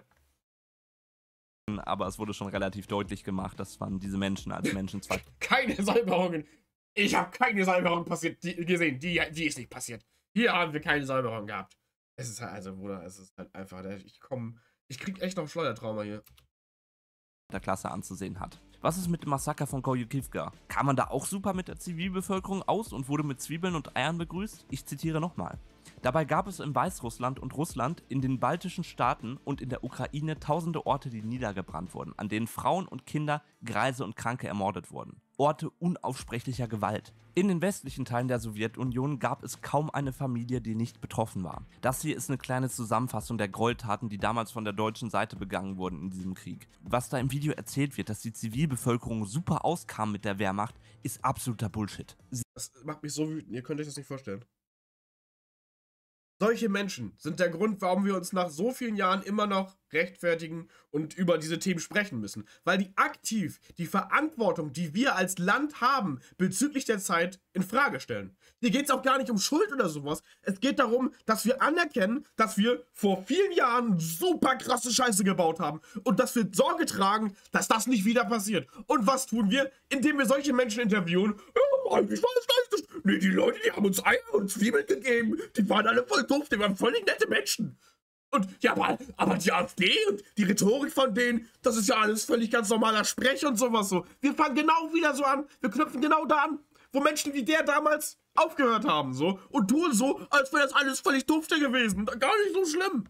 [SPEAKER 2] Aber es wurde schon relativ deutlich gemacht, dass man diese Menschen als Menschen zwar...
[SPEAKER 1] Keine Säuberungen. Ich habe keine Säuberung gesehen. Die ist nicht passiert. Hier haben wir keine Säuberung gehabt. Es ist halt, also, Bruder, es ist halt einfach, ich krieg echt noch Schleudertrauma hier.
[SPEAKER 2] der Klasse anzusehen hat. Was ist mit dem Massaker von Koyukivka? Kam man da auch super mit der Zivilbevölkerung aus und wurde mit Zwiebeln und Eiern begrüßt? Ich zitiere nochmal. Dabei gab es in Weißrussland und Russland, in den baltischen Staaten und in der Ukraine tausende Orte, die niedergebrannt wurden, an denen Frauen und Kinder, Greise und Kranke ermordet wurden. Orte unaufsprechlicher Gewalt. In den westlichen Teilen der Sowjetunion gab es kaum eine Familie, die nicht betroffen war. Das hier ist eine kleine Zusammenfassung der Gräueltaten, die damals von der deutschen Seite begangen wurden in diesem Krieg. Was da im Video erzählt wird, dass die Zivilbevölkerung super auskam mit der Wehrmacht, ist absoluter Bullshit.
[SPEAKER 1] Das macht mich so wütend, ihr könnt euch das nicht vorstellen. Solche Menschen sind der Grund, warum wir uns nach so vielen Jahren immer noch rechtfertigen und über diese Themen sprechen müssen. Weil die aktiv die Verantwortung, die wir als Land haben, bezüglich der Zeit in Frage stellen. Hier geht es auch gar nicht um Schuld oder sowas. Es geht darum, dass wir anerkennen, dass wir vor vielen Jahren super krasse Scheiße gebaut haben und dass wir Sorge tragen, dass das nicht wieder passiert. Und was tun wir? Indem wir solche Menschen interviewen. Ja, eigentlich war das gar nicht. Nee, die Leute, die haben uns Eier und Zwiebeln gegeben. Die waren alle voll doof, die waren völlig nette Menschen. Und ja, aber die AfD und die Rhetorik von denen, das ist ja alles völlig ganz normaler Sprech und sowas so. Wir fangen genau wieder so an, wir knüpfen genau da an, wo Menschen wie der damals aufgehört haben so und tun so, als wäre das alles völlig dufte gewesen. Gar nicht so schlimm.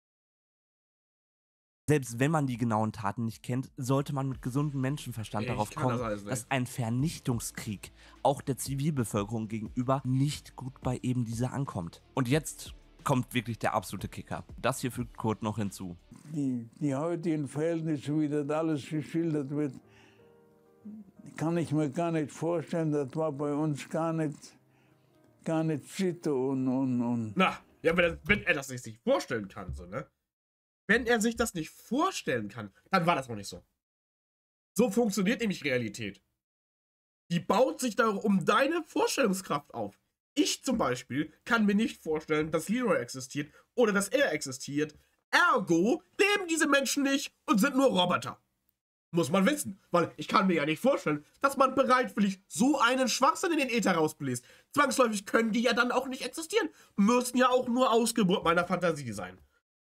[SPEAKER 2] Selbst wenn man die genauen Taten nicht kennt, sollte man mit gesundem Menschenverstand darauf kommen, dass ein Vernichtungskrieg auch der Zivilbevölkerung gegenüber nicht gut bei eben dieser ankommt. Und jetzt kommt wirklich der absolute Kicker. Das hier fügt Kurt noch hinzu.
[SPEAKER 4] Die heutigen Verhältnisse, wie das alles geschildert wird, kann ich mir gar nicht vorstellen. Das war bei uns gar nicht Sitte und.
[SPEAKER 1] Na, ja, aber wenn er das sich nicht vorstellen kann, so, ne? Wenn er sich das nicht vorstellen kann, dann war das noch nicht so. So funktioniert nämlich Realität. Die baut sich da um deine Vorstellungskraft auf. Ich zum Beispiel kann mir nicht vorstellen, dass Leroy existiert oder dass er existiert. Ergo leben diese Menschen nicht und sind nur Roboter. Muss man wissen, weil ich kann mir ja nicht vorstellen, dass man bereitwillig so einen Schwachsinn in den Äther rausbläst. Zwangsläufig können die ja dann auch nicht existieren. Müssen ja auch nur Ausgeburt meiner Fantasie sein.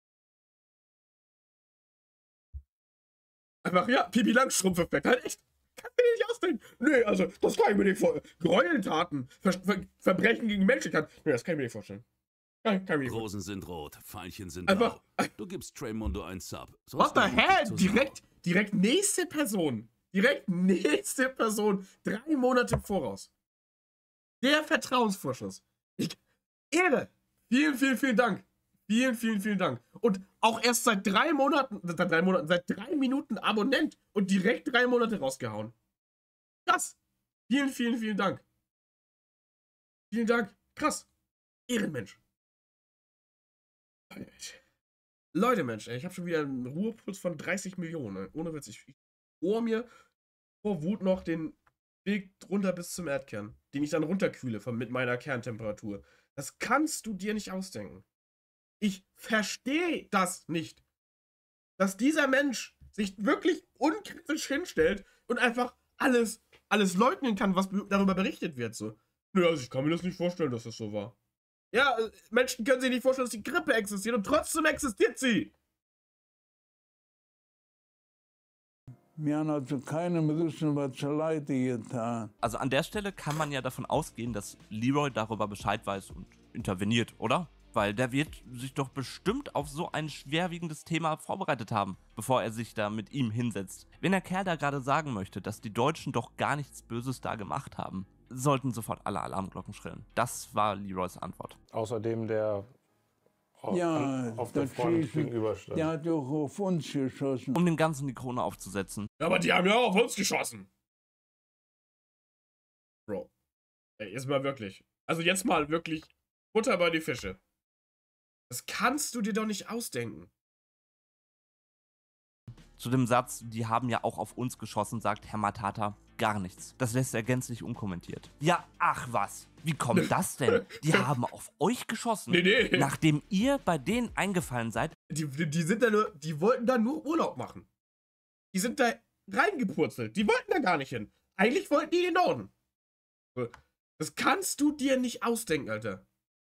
[SPEAKER 1] Einfach, ja, Pipi Langstrumpf-Effekt, halt echt. Kann mir nicht ausdenken. Nee, also, das kann ich mir nicht vorstellen. Gräueltaten, Verbrechen gegen Menschlichkeit. Nee, das kann ich mir nicht vorstellen. Kann ich mir nicht
[SPEAKER 5] Rosen sind rot, Veilchen sind
[SPEAKER 1] einfach,
[SPEAKER 5] blau. Du gibst Treymundo einen Sub.
[SPEAKER 1] What the hell? Direkt nächste Person. Direkt nächste Person. 3 Monate im Voraus. Der Vertrauensvorschuss. Ehre. Vielen, vielen, vielen Dank. Vielen, vielen, vielen Dank. Und auch erst seit 3 Minuten Abonnent und direkt 3 Monate rausgehauen. Krass. Vielen, vielen, vielen Dank. Vielen Dank. Krass. Ehrenmensch. Leute, Mensch, ich habe schon wieder einen Ruhepuls von 30 Millionen. Ohne Witz. Ich bohre mir vor Wut noch den Weg runter bis zum Erdkern, den ich dann runterkühle mit meiner Kerntemperatur. Das kannst du dir nicht ausdenken. Ich verstehe das nicht. Dass dieser Mensch sich wirklich unkritisch hinstellt und einfach alles leugnen kann, was darüber berichtet wird. So. Nö, also ich kann mir das nicht vorstellen, dass das so war. Ja, Menschen können sich nicht vorstellen, dass die Grippe existiert und trotzdem existiert sie.
[SPEAKER 4] Wir haben also keinem Russen was zur Leide getan.
[SPEAKER 2] Also an der Stelle kann man ja davon ausgehen, dass Leroy darüber Bescheid weiß und interveniert, oder? Weil der wird sich doch bestimmt auf so ein schwerwiegendes Thema vorbereitet haben, bevor er sich da mit ihm hinsetzt. Wenn der Kerl da gerade sagen möchte, dass die Deutschen doch gar nichts Böses da gemacht haben, sollten sofort alle Alarmglocken schrillen. Das war Leroys Antwort.
[SPEAKER 6] Außerdem der auf der Front gegenüberstand.
[SPEAKER 4] Der hat doch auf uns geschossen.
[SPEAKER 2] Um dem Ganzen die Krone aufzusetzen.
[SPEAKER 1] Ja, aber die haben ja auch auf uns geschossen. Bro. Ey, jetzt mal wirklich. Also jetzt mal wirklich Butter bei die Fische. Das kannst du dir doch nicht ausdenken.
[SPEAKER 2] Zu dem Satz, die haben ja auch auf uns geschossen, sagt Herr Matata gar nichts. Das lässt er gänzlich unkommentiert. Ja, ach was. Wie kommt das denn? Die haben auf euch geschossen,
[SPEAKER 1] nee.
[SPEAKER 2] Nachdem ihr bei denen eingefallen seid.
[SPEAKER 1] Die sind da nur, die wollten da nur Urlaub machen. Die sind da reingepurzelt. Die wollten da gar nicht hin. Eigentlich wollten die in den Norden. Das kannst du dir nicht ausdenken, Alter.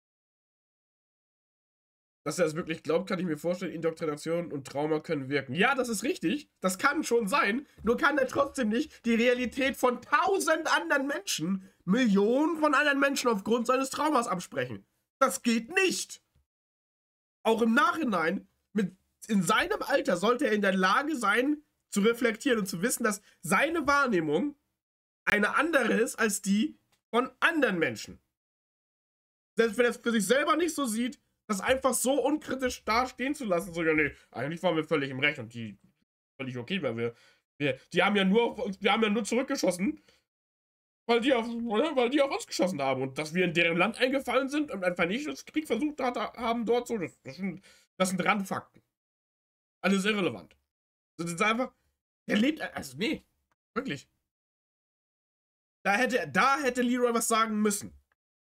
[SPEAKER 1] Dass er das wirklich glaubt, kann ich mir vorstellen, Indoktrination und Trauma können wirken. Ja, das ist richtig, das kann schon sein, nur kann er trotzdem nicht die Realität von 1000 anderen Menschen, Millionen von anderen Menschen aufgrund seines Traumas absprechen. Das geht nicht. Auch im Nachhinein, in seinem Alter sollte er in der Lage sein, zu reflektieren und zu wissen, dass seine Wahrnehmung eine andere ist als die von anderen Menschen. Selbst wenn er es für sich selber nicht so sieht, das einfach so unkritisch da stehen zu lassen, so, ja, nee, eigentlich waren wir völlig im Recht und die völlig okay, weil die haben ja nur zurückgeschossen, weil die auf uns geschossen haben und dass wir in deren Land eingefallen sind und einen Vernichtungskrieg versucht haben dort so, das sind Randfakten. Alles irrelevant. Das ist einfach, der lebt, also nee, wirklich. Da hätte Leroy was sagen müssen.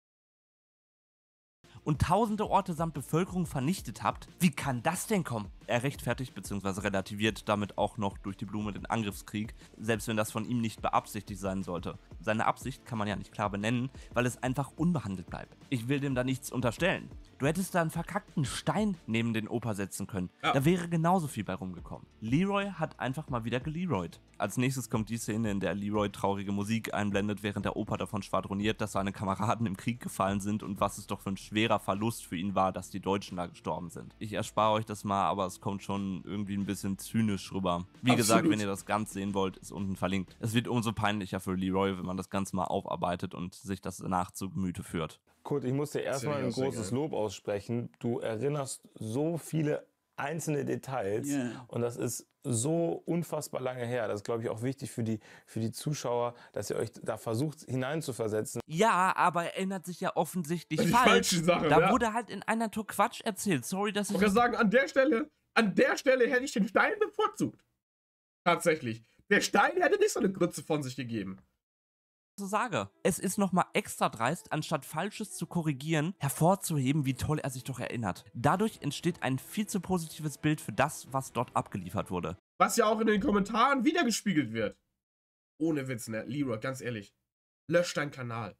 [SPEAKER 2] Und tausende Orte samt Bevölkerung vernichtet habt, wie kann das denn kommen? Er rechtfertigt bzw. relativiert damit auch noch durch die Blume den Angriffskrieg, selbst wenn das von ihm nicht beabsichtigt sein sollte. Seine Absicht kann man ja nicht klar benennen, weil es einfach unbehandelt bleibt. Ich will dem da nichts unterstellen. Du hättest da einen verkackten Stein neben den Opa setzen können. Ja. Da wäre genauso viel bei rumgekommen. Leroy hat einfach mal wieder geleroyt. Als nächstes kommt die Szene, in der Leroy traurige Musik einblendet, während der Opa davon schwadroniert, dass seine Kameraden im Krieg gefallen sind und was es doch für ein schwerer Verlust für ihn war, dass die Deutschen da gestorben sind. Ich erspare euch das mal, aber es kommt schon irgendwie ein bisschen zynisch rüber. Wie gesagt, wenn ihr das ganz sehen wollt, ist unten verlinkt. Es wird umso peinlicher für Leroy, wenn man das Ganze mal aufarbeitet und sich das danach zu Gemüte führt.
[SPEAKER 6] Kurt, ich muss dir erstmal ein großes Lob aussprechen. Du erinnerst so viele einzelne Details und das ist so unfassbar lange her. Das ist, glaube ich, auch wichtig für die Zuschauer, dass ihr euch da versucht hineinzuversetzen.
[SPEAKER 2] Ja, aber er erinnert sich ja offensichtlich falsch.
[SPEAKER 1] Sachen,
[SPEAKER 2] da wurde halt in einer Tour Quatsch erzählt. Sorry, dass
[SPEAKER 1] ich kann sagen, an der Stelle hätte ich den Stein bevorzugt. Tatsächlich. Der Stein hätte nicht so eine Grütze von sich gegeben.
[SPEAKER 2] So sage. Es ist nochmal extra dreist, anstatt Falsches zu korrigieren, hervorzuheben, wie toll er sich doch erinnert. Dadurch entsteht ein viel zu positives Bild für das, was dort abgeliefert wurde.
[SPEAKER 1] Was ja auch in den Kommentaren wiedergespiegelt wird. Ohne Witz, ne? Leroy, ganz ehrlich. Lösch deinen Kanal.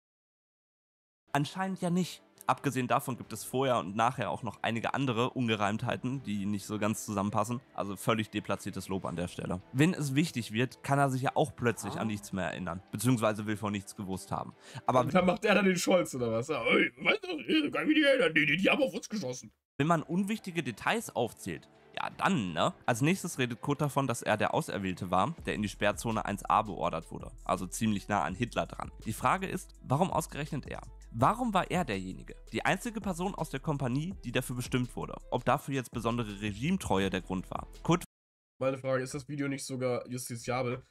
[SPEAKER 2] Anscheinend ja nicht. Abgesehen davon gibt es vorher und nachher auch noch einige andere Ungereimtheiten, die nicht so ganz zusammenpassen. Also völlig deplatziertes Lob an der Stelle. Wenn es wichtig wird, kann er sich ja auch plötzlich an nichts mehr erinnern. Beziehungsweise will von nichts gewusst haben. Aber
[SPEAKER 1] und dann macht er dann den Scholz oder was? Ey, weißt du, kann ich mich nicht erinnern. Die haben auf uns geschossen.
[SPEAKER 2] Wenn man unwichtige Details aufzählt, ja dann, ne? Als nächstes redet Kurt davon, dass er der Auserwählte war, der in die Sperrzone 1a beordert wurde. Also ziemlich nah an Hitler dran. Die Frage ist, warum ausgerechnet er? Warum war er derjenige? Die einzige Person aus der Kompanie, die dafür bestimmt wurde. Ob dafür jetzt besondere Regimetreue der Grund war. Kurt.
[SPEAKER 1] Meine Frage, ist das Video nicht sogar justiziabel?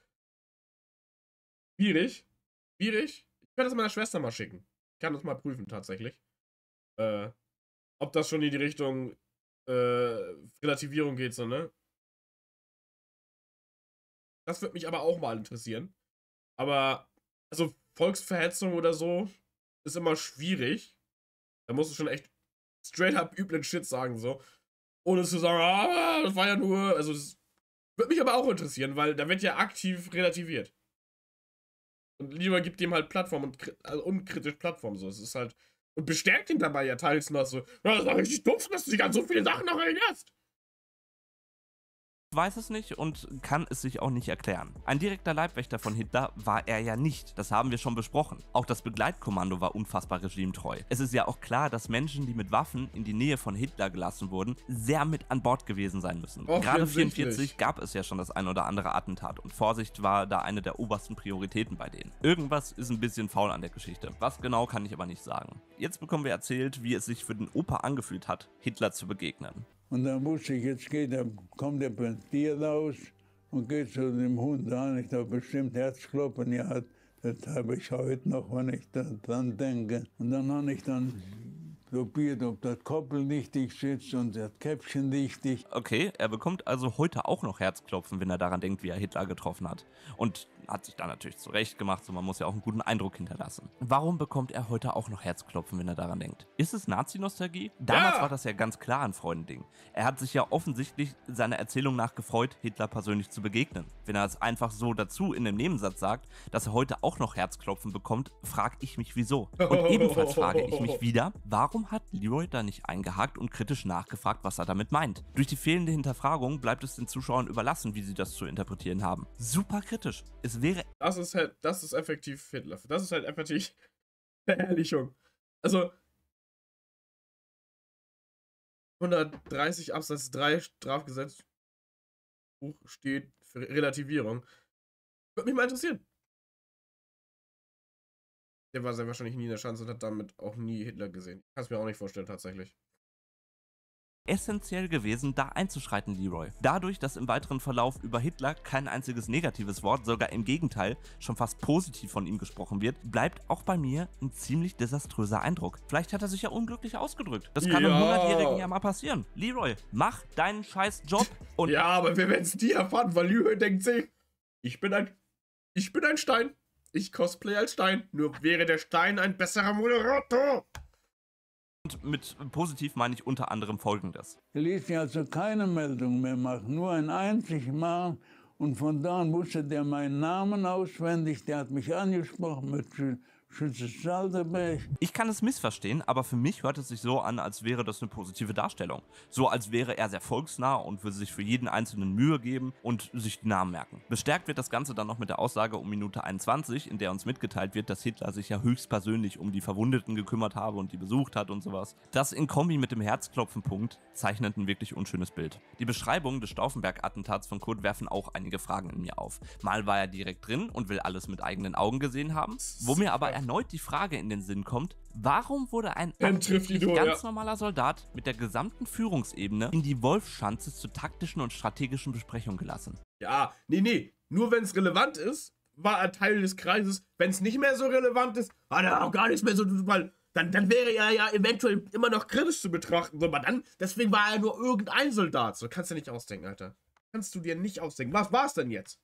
[SPEAKER 1] Schwierig. Ich werde das meiner Schwester mal schicken. Ich kann das mal prüfen, tatsächlich. Ob das schon in die Richtung Relativierung geht, so, ne? Das würde mich aber auch mal interessieren. Aber, also, Volksverhetzung oder so ist immer schwierig. Da musst du schon echt straight up üblen Shit sagen, so. Ohne zu sagen, das war ja nur, also, das würde mich aber auch interessieren, weil da wird ja aktiv relativiert. Und lieber gibt dem halt Plattform und also unkritisch Plattform, so. Es ist halt, und bestärkt ihn dabei ja teils noch so, ja, das war richtig doof, dass du dich an so viele Sachen noch erinnerst.
[SPEAKER 2] Weiß es nicht und kann es sich auch nicht erklären. Ein direkter Leibwächter von Hitler war er ja nicht, das haben wir schon besprochen. Auch das Begleitkommando war unfassbar regimetreu. Es ist ja auch klar, dass Menschen, die mit Waffen in die Nähe von Hitler gelassen wurden, sehr mit an Bord gewesen sein müssen. Gerade 1944 gab es ja schon das ein oder andere Attentat und Vorsicht war da eine der obersten Prioritäten bei denen. Irgendwas ist ein bisschen faul an der Geschichte. Was genau, kann ich aber nicht sagen. Jetzt bekommen wir erzählt, wie es sich für den Opa angefühlt hat, Hitler zu begegnen.
[SPEAKER 4] Und dann wusste ich, jetzt kommt der Tier raus und geht zu dem Hund an. Ich habe bestimmt Herzklopfen gehabt. Das habe ich heute noch, wenn ich daran denke. Und dann habe ich dann probiert, ob das Koppel richtig sitzt und das Käppchen richtig.
[SPEAKER 2] Okay, er bekommt also heute auch noch Herzklopfen, wenn er daran denkt, wie er Hitler getroffen hat. Und hat sich da natürlich zurecht gemacht, so man muss ja auch einen guten Eindruck hinterlassen. Warum bekommt er heute auch noch Herzklopfen, wenn er daran denkt? Ist es Nazi-Nostalgie? Damals war das ja ganz klar ein Freundending. Er hat sich ja offensichtlich seiner Erzählung nach gefreut, Hitler persönlich zu begegnen. Wenn er es einfach so dazu in dem Nebensatz sagt, dass er heute auch noch Herzklopfen bekommt, frage ich mich wieso. Und ebenfalls frage ich mich wieder, warum hat Leroy da nicht eingehakt und kritisch nachgefragt, was er damit meint? Durch die fehlende Hinterfragung bleibt es den Zuschauern überlassen, wie sie das zu interpretieren haben. Super kritisch.
[SPEAKER 1] Das ist effektiv Hitler. Das ist halt effektiv Verherrlichung. Also 130 Absatz 3 Strafgesetzbuch steht für Relativierung. Würde mich mal interessieren. Der war sehr wahrscheinlich nie in der Schanze und hat damit auch nie Hitler gesehen. Ich kann es mir auch nicht vorstellen, tatsächlich.
[SPEAKER 2] Essentiell gewesen, da einzuschreiten, Leroy. Dadurch, dass im weiteren Verlauf über Hitler kein einziges negatives Wort, sogar im Gegenteil, schon fast positiv von ihm gesprochen wird, bleibt auch bei mir ein ziemlich desaströser Eindruck. Vielleicht hat er sich ja unglücklich ausgedrudelt. Das kann einem 100-Jährigen ja mal passieren. Leroy, mach deinen scheiß Job und...
[SPEAKER 1] Ja, aber wir werden es nie erfahren, weil Leroy denkt sich, ich bin ein Stein. Ich cosplay als Stein. Nur wäre der Stein ein besserer Moderator.
[SPEAKER 2] Und mit positiv meine ich unter anderem Folgendes.
[SPEAKER 4] Er ließ sich also keine Meldung mehr machen, nur ein einziges Mal. Und von da an wusste der meinen Namen auswendig. Der hat mich angesprochen mit Schütze Salterberg.
[SPEAKER 2] Ich kann es missverstehen, aber für mich hört es sich so an, als wäre das eine positive Darstellung. So als wäre er sehr volksnah und würde sich für jeden Einzelnen Mühe geben und sich die Namen merken. Bestärkt wird das Ganze dann noch mit der Aussage um Minute 21, in der uns mitgeteilt wird, dass Hitler sich ja höchstpersönlich um die Verwundeten gekümmert habe und die besucht hat und sowas. Das in Kombi mit dem Herzklopfen-Punkt zeichnet ein wirklich unschönes Bild. Die Beschreibungen des Stauffenberg-Attentats von Kurt werfen auch einige Fragen in mir auf. Mal war er direkt drin und will alles mit eigenen Augen gesehen haben, wo mir aber erneut die Frage in den Sinn kommt, warum wurde ein ganz normaler Soldat mit der gesamten Führungsebene in die Wolfschanze zur taktischen und strategischen Besprechung gelassen?
[SPEAKER 1] Ja, nee. Nur wenn es relevant ist, war er Teil des Kreises. Wenn es nicht mehr so relevant ist, hat er auch gar nichts mehr so, weil dann wäre er ja eventuell immer noch kritisch zu betrachten. So, aber dann, deswegen war er nur irgendein Soldat. So kannst du nicht ausdenken, Alter. Kannst du dir nicht ausdenken. Was war's denn jetzt?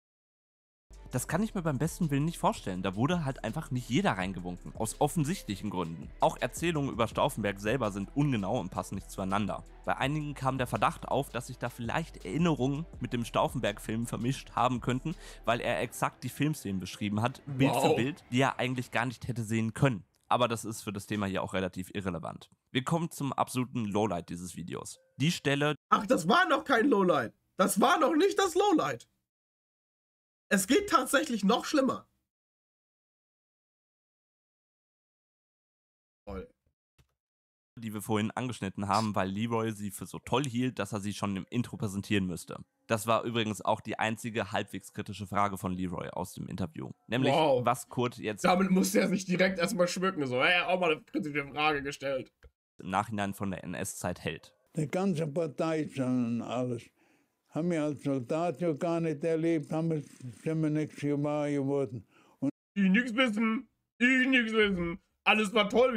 [SPEAKER 2] Das kann ich mir beim besten Willen nicht vorstellen. Da wurde halt einfach nicht jeder reingewunken. Aus offensichtlichen Gründen. Auch Erzählungen über Stauffenberg selber sind ungenau und passen nicht zueinander. Bei einigen kam der Verdacht auf, dass sich da vielleicht Erinnerungen mit dem Stauffenberg-Film vermischt haben könnten, weil er exakt die Filmszenen beschrieben hat, Bild für Bild, die er eigentlich gar nicht hätte sehen können. Aber das ist für das Thema hier auch relativ irrelevant. Wir kommen zum absoluten Lowlight dieses Videos. Die Stelle...
[SPEAKER 1] Ach, das war noch kein Lowlight. Das war noch nicht das Lowlight. Es geht tatsächlich noch schlimmer. Toll.
[SPEAKER 2] Die wir vorhin angeschnitten haben, weil Leroy sie für so toll hielt, dass er sie schon im Intro präsentieren müsste. Das war übrigens auch die einzige halbwegs kritische Frage von Leroy aus dem Interview. Nämlich, was Kurt jetzt...
[SPEAKER 1] Damit musste er sich direkt erstmal schmücken. So, er hat auch mal eine kritische Frage gestellt.
[SPEAKER 2] ...im Nachhinein von der NS-Zeit hält.
[SPEAKER 4] Die ganze Partei und alles. Haben wir als Soldat ja gar nicht erlebt, sind wir nichts geworden. Und
[SPEAKER 1] ich nichts wissen. Alles war toll,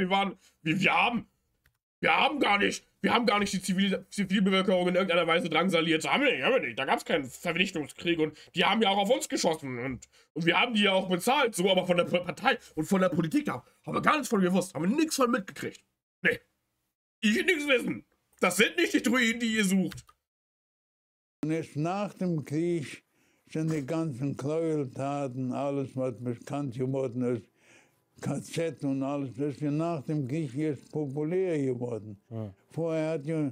[SPEAKER 1] wir haben gar nicht die Zivilbevölkerung in irgendeiner Weise drangsaliert. Haben wir nicht. Da gab es keinen Vernichtungskrieg und die haben ja auch auf uns geschossen und wir haben die ja auch bezahlt. So, aber von der Partei und von der Politik da haben wir gar nichts von gewusst, haben wir nichts von mitgekriegt. Nee, ich nichts wissen. Das sind nicht die Druiden, die ihr sucht.
[SPEAKER 4] Und erst nach dem Krieg sind die ganzen Gräueltaten, alles was bekannt geworden ist, KZ und alles, das ist ja nach dem Krieg erst populär geworden. Ja. Vorher hat ja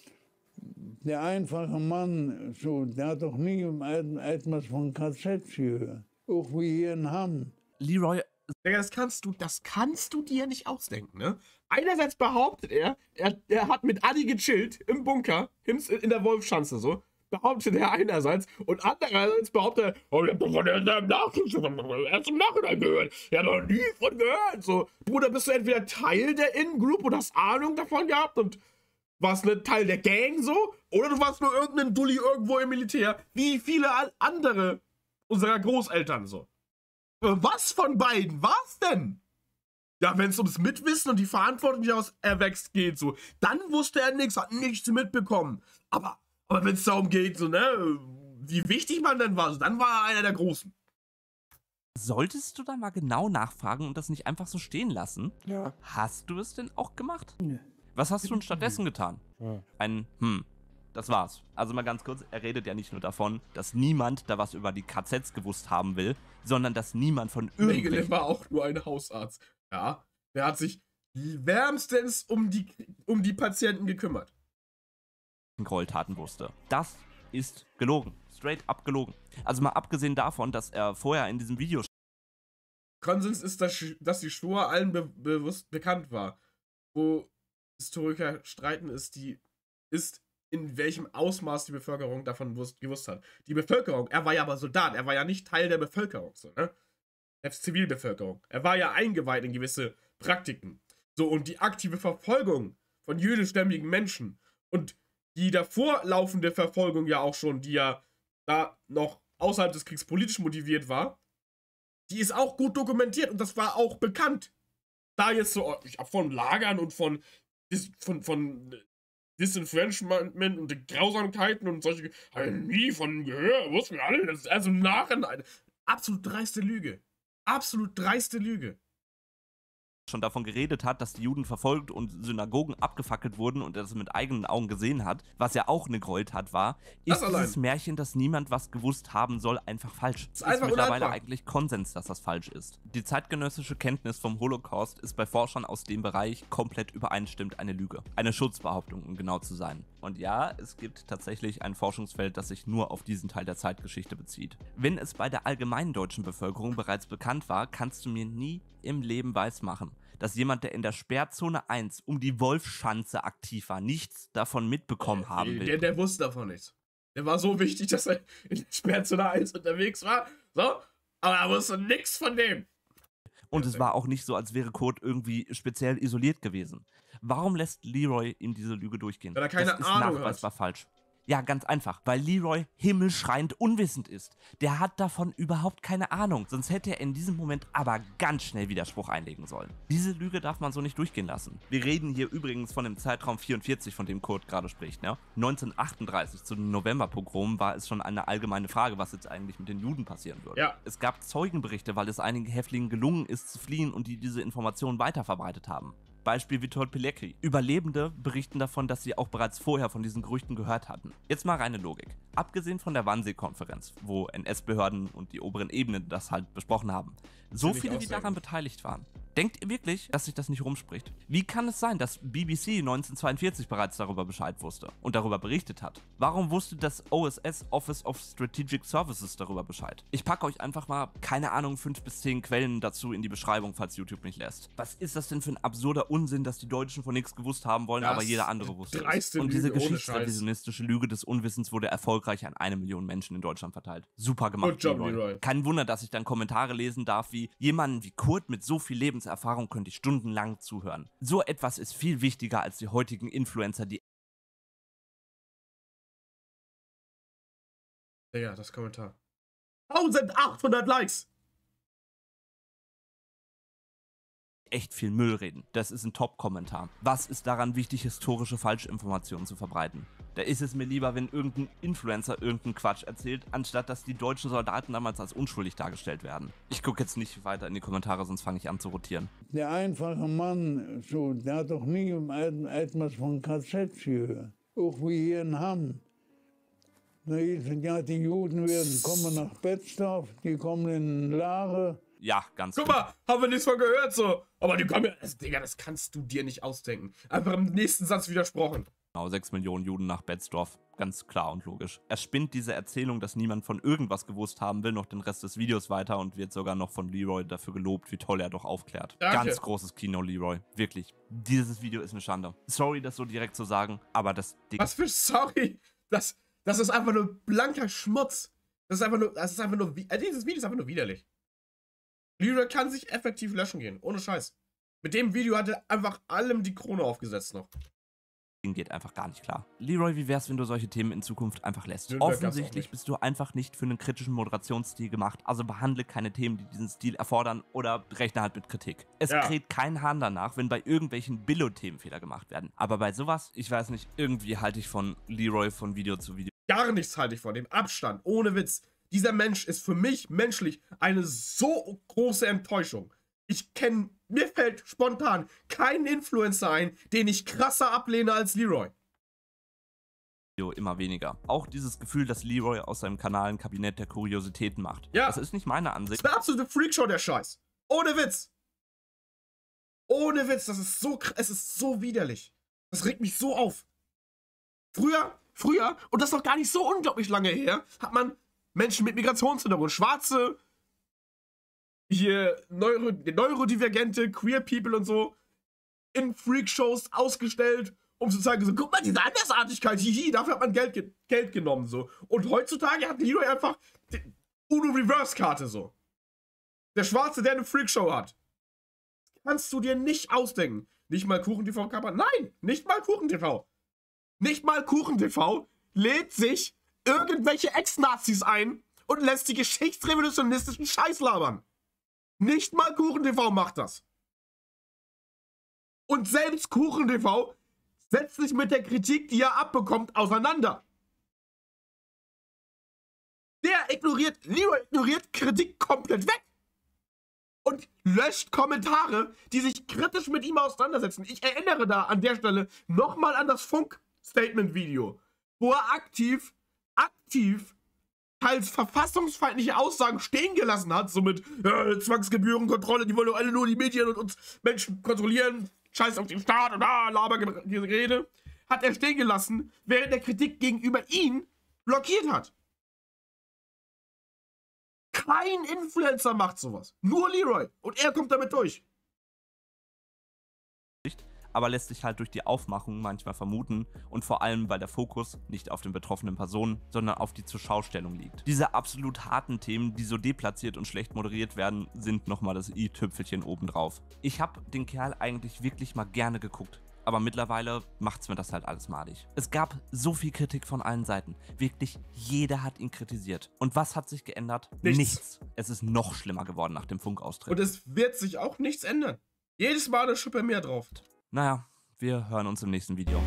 [SPEAKER 4] der einfache Mann, so, der hat doch nie etwas von KZ gehört. Auch wie hier in Hamm.
[SPEAKER 2] Leroy,
[SPEAKER 1] das kannst du dir nicht ausdenken, ne? Einerseits behauptet er hat mit Adi gechillt im Bunker, in der Wolfschanze so. Behauptet er einerseits und andererseits behauptet er, oh, ich hab doch von erst im Nachhinein gehört. Ich hab noch nie von gehört. So, Bruder, bist du entweder Teil der In-Group und hast Ahnung davon gehabt und warst ein Teil der Gang so, oder du warst nur irgendein Dulli irgendwo im Militär, wie viele andere unserer Großeltern so. Was von beiden? Was denn? Ja, wenn es ums Mitwissen und die Verantwortung, die daraus erwächst, geht so, dann wusste er nichts, hat nichts mitbekommen. Aber wenn es darum geht, so, ne, wie wichtig man denn war, so, dann war er einer der Großen.
[SPEAKER 2] Solltest du da mal genau nachfragen und das nicht einfach so stehen lassen?
[SPEAKER 6] Ja.
[SPEAKER 2] Hast du es denn auch gemacht?
[SPEAKER 4] Ja.
[SPEAKER 2] Was hast du denn stattdessen getan?
[SPEAKER 6] Ja.
[SPEAKER 2] Das war's. Also mal ganz kurz, er redet ja nicht nur davon, dass niemand da was über die KZs gewusst haben will, sondern dass niemand von
[SPEAKER 1] Mengele war auch nur ein Hausarzt. Ja, der hat sich wärmstens um die Patienten gekümmert.
[SPEAKER 2] Gräueltaten wusste. Das ist gelogen. Straight up gelogen. Also mal abgesehen davon, dass er vorher in diesem Video...
[SPEAKER 1] Konsens ist, dass die Schwur allen bewusst bekannt war. Wo Historiker streiten, ist, in welchem Ausmaß die Bevölkerung davon gewusst hat. Die Bevölkerung, er war ja aber Soldat, er war ja nicht Teil der Bevölkerung. So, ne? Selbst Zivilbevölkerung. Er war ja eingeweiht in gewisse Praktiken. So, und die aktive Verfolgung von jüdischstämmigen Menschen und die davor laufende Verfolgung ja auch schon, die ja da noch außerhalb des Kriegs politisch motiviert war, die ist auch gut dokumentiert und das war auch bekannt. Da jetzt so, ich hab von Lagern und von Disenfranchisement und den Grausamkeiten und solche, hab ich nie von gehört, wussten wir alle, das ist also Nachhinein. Absolut dreiste Lüge. Absolut dreiste Lüge.
[SPEAKER 2] Schon davon geredet hat, dass die Juden verfolgt und Synagogen abgefackelt wurden und er das mit eigenen Augen gesehen hat, was ja auch eine Gräueltat war, ist dieses Märchen, dass niemand was gewusst haben soll, einfach falsch. Es ist mittlerweile eigentlich Konsens, dass das falsch ist. Die zeitgenössische Kenntnis vom Holocaust ist bei Forschern aus dem Bereich komplett übereinstimmend eine Lüge. Eine Schutzbehauptung, um genau zu sein. Und ja, es gibt tatsächlich ein Forschungsfeld, das sich nur auf diesen Teil der Zeitgeschichte bezieht. Wenn es bei der allgemeinen deutschen Bevölkerung bereits bekannt war, kannst du mir nie im Leben weismachen, dass jemand, der in der Sperrzone 1 um die Wolfschanze aktiv war, nichts davon mitbekommen haben will.
[SPEAKER 1] Der wusste davon nichts. Der war so wichtig, dass er in der Sperrzone 1 unterwegs war, so, aber er wusste nichts von dem.
[SPEAKER 2] Und es war auch nicht so, als wäre Kurt irgendwie speziell isoliert gewesen. Warum lässt Leroy ihm diese Lüge durchgehen?
[SPEAKER 1] Weil er keine Ahnung hat.
[SPEAKER 2] Das ist nachweisbar falsch. Ja, ganz einfach, weil Leroy himmelschreiend unwissend ist. Der hat davon überhaupt keine Ahnung, sonst hätte er in diesem Moment aber ganz schnell Widerspruch einlegen sollen. Diese Lüge darf man so nicht durchgehen lassen. Wir reden hier übrigens von dem Zeitraum 44, von dem Kurt gerade spricht, ne? 1938, zu den Novemberpogromen, war es schon eine allgemeine Frage, was jetzt eigentlich mit den Juden passieren würde.
[SPEAKER 1] Ja.
[SPEAKER 2] Es gab Zeugenberichte, weil es einigen Häftlingen gelungen ist, zu fliehen und die diese Informationen weiterverbreitet haben. Beispiel Witold Pilecki. Überlebende berichten davon, dass sie auch bereits vorher von diesen Gerüchten gehört hatten. Jetzt mal reine Logik. Abgesehen von der Wannsee-Konferenz, wo NS-Behörden und die oberen Ebenen das halt besprochen haben. So viele, die daran beteiligt waren. Denkt ihr wirklich, dass sich das nicht rumspricht? Wie kann es sein, dass BBC 1942 bereits darüber Bescheid wusste und darüber berichtet hat? Warum wusste das OSS, Office of Strategic Services, darüber Bescheid? Ich packe euch einfach mal, keine Ahnung, 5 bis 10 Quellen dazu in die Beschreibung, falls YouTube mich lässt. Was ist das denn für ein absurder Unsinn, dass die Deutschen von nichts gewusst haben wollen, aber jeder andere wusste es? Und diese geschichtsrevisionistische Lüge des Unwissens wurde erfolgreich an 1 Million Menschen in Deutschland verteilt. Super gemacht,
[SPEAKER 1] Good job, Leroy.
[SPEAKER 2] Kein Wunder, dass ich dann Kommentare lesen darf wie: Jemanden wie Kurt mit so viel Lebenserfahrung könnte ich stundenlang zuhören. So etwas ist viel wichtiger als die heutigen Influencer, die...
[SPEAKER 1] Ja, das Kommentar. 1800 Likes!
[SPEAKER 2] echt viel Müll reden. Das ist ein Top-Kommentar. Was ist daran wichtig, historische Falschinformationen zu verbreiten? Da ist es mir lieber, wenn irgendein Influencer irgendeinen Quatsch erzählt, anstatt dass die deutschen Soldaten damals als unschuldig dargestellt werden. Ich gucke jetzt nicht weiter in die Kommentare, sonst fange ich an zu rotieren.
[SPEAKER 4] Der einfache Mann, so, der hat doch nie etwas von KZ gehört. Auch wie hier in Hamm. Ja, die Juden kommen nach Betzdorf, die kommen in Laare.
[SPEAKER 2] Ja, ganz
[SPEAKER 1] Guck mal, haben wir nichts von gehört so. Aber die kommen ja, Digga, das kannst du dir nicht ausdenken. Einfach im nächsten Satz widersprochen.
[SPEAKER 2] Genau, 6 Millionen Juden nach Betzdorf. Ganz klar und logisch. Er spinnt diese Erzählung, dass niemand von irgendwas gewusst haben will, noch den Rest des Videos weiter und wird sogar noch von Leroy dafür gelobt, wie toll er doch aufklärt.
[SPEAKER 1] Danke.
[SPEAKER 2] Ganz großes Kino, Leroy. Wirklich. Dieses Video ist eine Schande. Sorry, das so direkt zu sagen, aber das Ding...
[SPEAKER 1] Was für sorry? Das ist einfach nur blanker Schmutz. Das ist einfach nur, dieses Video ist einfach nur widerlich. Leroy kann sich effektiv löschen gehen, ohne Scheiß. Mit dem Video hat er einfach allem die Krone aufgesetzt noch.
[SPEAKER 2] Geht einfach gar nicht klar. Leroy, wie wär's, wenn du solche Themen in Zukunft einfach lässt? Offensichtlich bist du einfach nicht für einen kritischen Moderationsstil gemacht, also behandle keine Themen, die diesen Stil erfordern oder rechne halt mit Kritik. Es kräht kein Hahn danach, wenn bei irgendwelchen Billo-Themen Fehler gemacht werden. Aber bei sowas, ich weiß nicht, irgendwie halte ich von Leroy von Video zu Video.
[SPEAKER 1] Gar nichts halte ich von dem Abstand, ohne Witz. Dieser Mensch ist für mich menschlich eine so große Enttäuschung. Mir fällt spontan kein Influencer ein, den ich krasser ablehne als Leroy.
[SPEAKER 2] Immer weniger. Auch dieses Gefühl, dass Leroy aus seinem Kanal ein Kabinett der Kuriositäten macht.
[SPEAKER 1] Ja.
[SPEAKER 2] Das ist nicht meine Ansicht.
[SPEAKER 1] Das ist eine absolute Freakshow, der Scheiß. Ohne Witz. Ohne Witz, es ist so widerlich. Das regt mich so auf. Früher, und das ist noch gar nicht so unglaublich lange her, hat man Menschen mit Migrationshintergrund, Schwarze, hier Neurodivergente, Queer People und so in Freakshows ausgestellt, um zu zeigen, so, guck mal, diese Andersartigkeit, hihi, dafür hat man Geld genommen, so. Und heutzutage hat Leroy einfach die Uno-Reverse-Karte, so. Der Schwarze, der eine Freakshow hat. Kannst du dir nicht ausdenken. Nicht mal KuchenTV kappert. Nein, nicht mal KuchenTV. Nicht mal KuchenTV lädt sich irgendwelche Ex-Nazis ein und lässt die geschichtsrevisionistischen Scheiß labern. Nicht mal KuchenTV macht das. Und selbst KuchenTV setzt sich mit der Kritik, die er abbekommt, auseinander. Leroy ignoriert Kritik komplett weg. Und löscht Kommentare, die sich kritisch mit ihm auseinandersetzen. Ich erinnere da an der Stelle nochmal an das Funk-Statement-Video, wo er aktiv teils verfassungsfeindliche Aussagen stehen gelassen hat, so mit Zwangsgebührenkontrolle, die wollen doch alle nur die Medien und uns Menschen kontrollieren, scheiß auf den Staat und Labergerede, hat er stehen gelassen, während der Kritik gegenüber ihn blockiert hat. Kein Influencer macht sowas. Nur Leroy. Und er kommt damit durch.
[SPEAKER 2] Aber lässt sich halt durch die Aufmachung manchmal vermuten und vor allem, weil der Fokus nicht auf den betroffenen Personen, sondern auf die Zurschaustellung liegt. Diese absolut harten Themen, die so deplatziert und schlecht moderiert werden, sind nochmal das i-Tüpfelchen obendrauf. Ich habe den Kerl eigentlich wirklich mal gerne geguckt. Aber mittlerweile macht's mir das halt alles madig. Es gab so viel Kritik von allen Seiten. Wirklich jeder hat ihn kritisiert. Und was hat sich geändert? Nichts. Es ist noch schlimmer geworden nach dem Funkaustritt.
[SPEAKER 1] Und es wird sich auch nichts ändern. Jedes Mal eine Schippe mehr drauf.
[SPEAKER 2] Naja, wir hören uns im nächsten Video.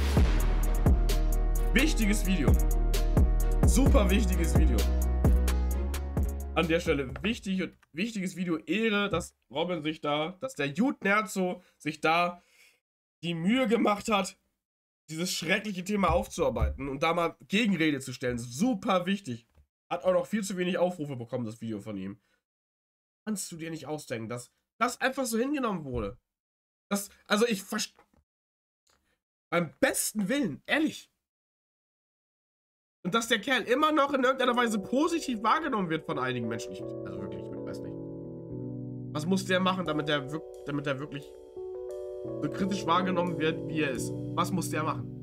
[SPEAKER 1] Wichtiges Video. Super wichtiges Video. An der Stelle wichtiges Video. Ehre, dass Robin sich da, dass der Jude Nerzo sich da die Mühe gemacht hat, dieses schreckliche Thema aufzuarbeiten und da mal Gegenrede zu stellen. Super wichtig. Hat auch noch viel zu wenig Aufrufe bekommen, das Video von ihm. Kannst du dir nicht ausdenken, dass das einfach so hingenommen wurde? Also ich verstehe. Beim besten Willen, ehrlich. Und dass der Kerl immer noch in irgendeiner Weise positiv wahrgenommen wird von einigen Menschen. Also wirklich, ich weiß nicht. Was muss der machen, damit er wirklich so kritisch wahrgenommen wird, wie er ist? Was muss der machen?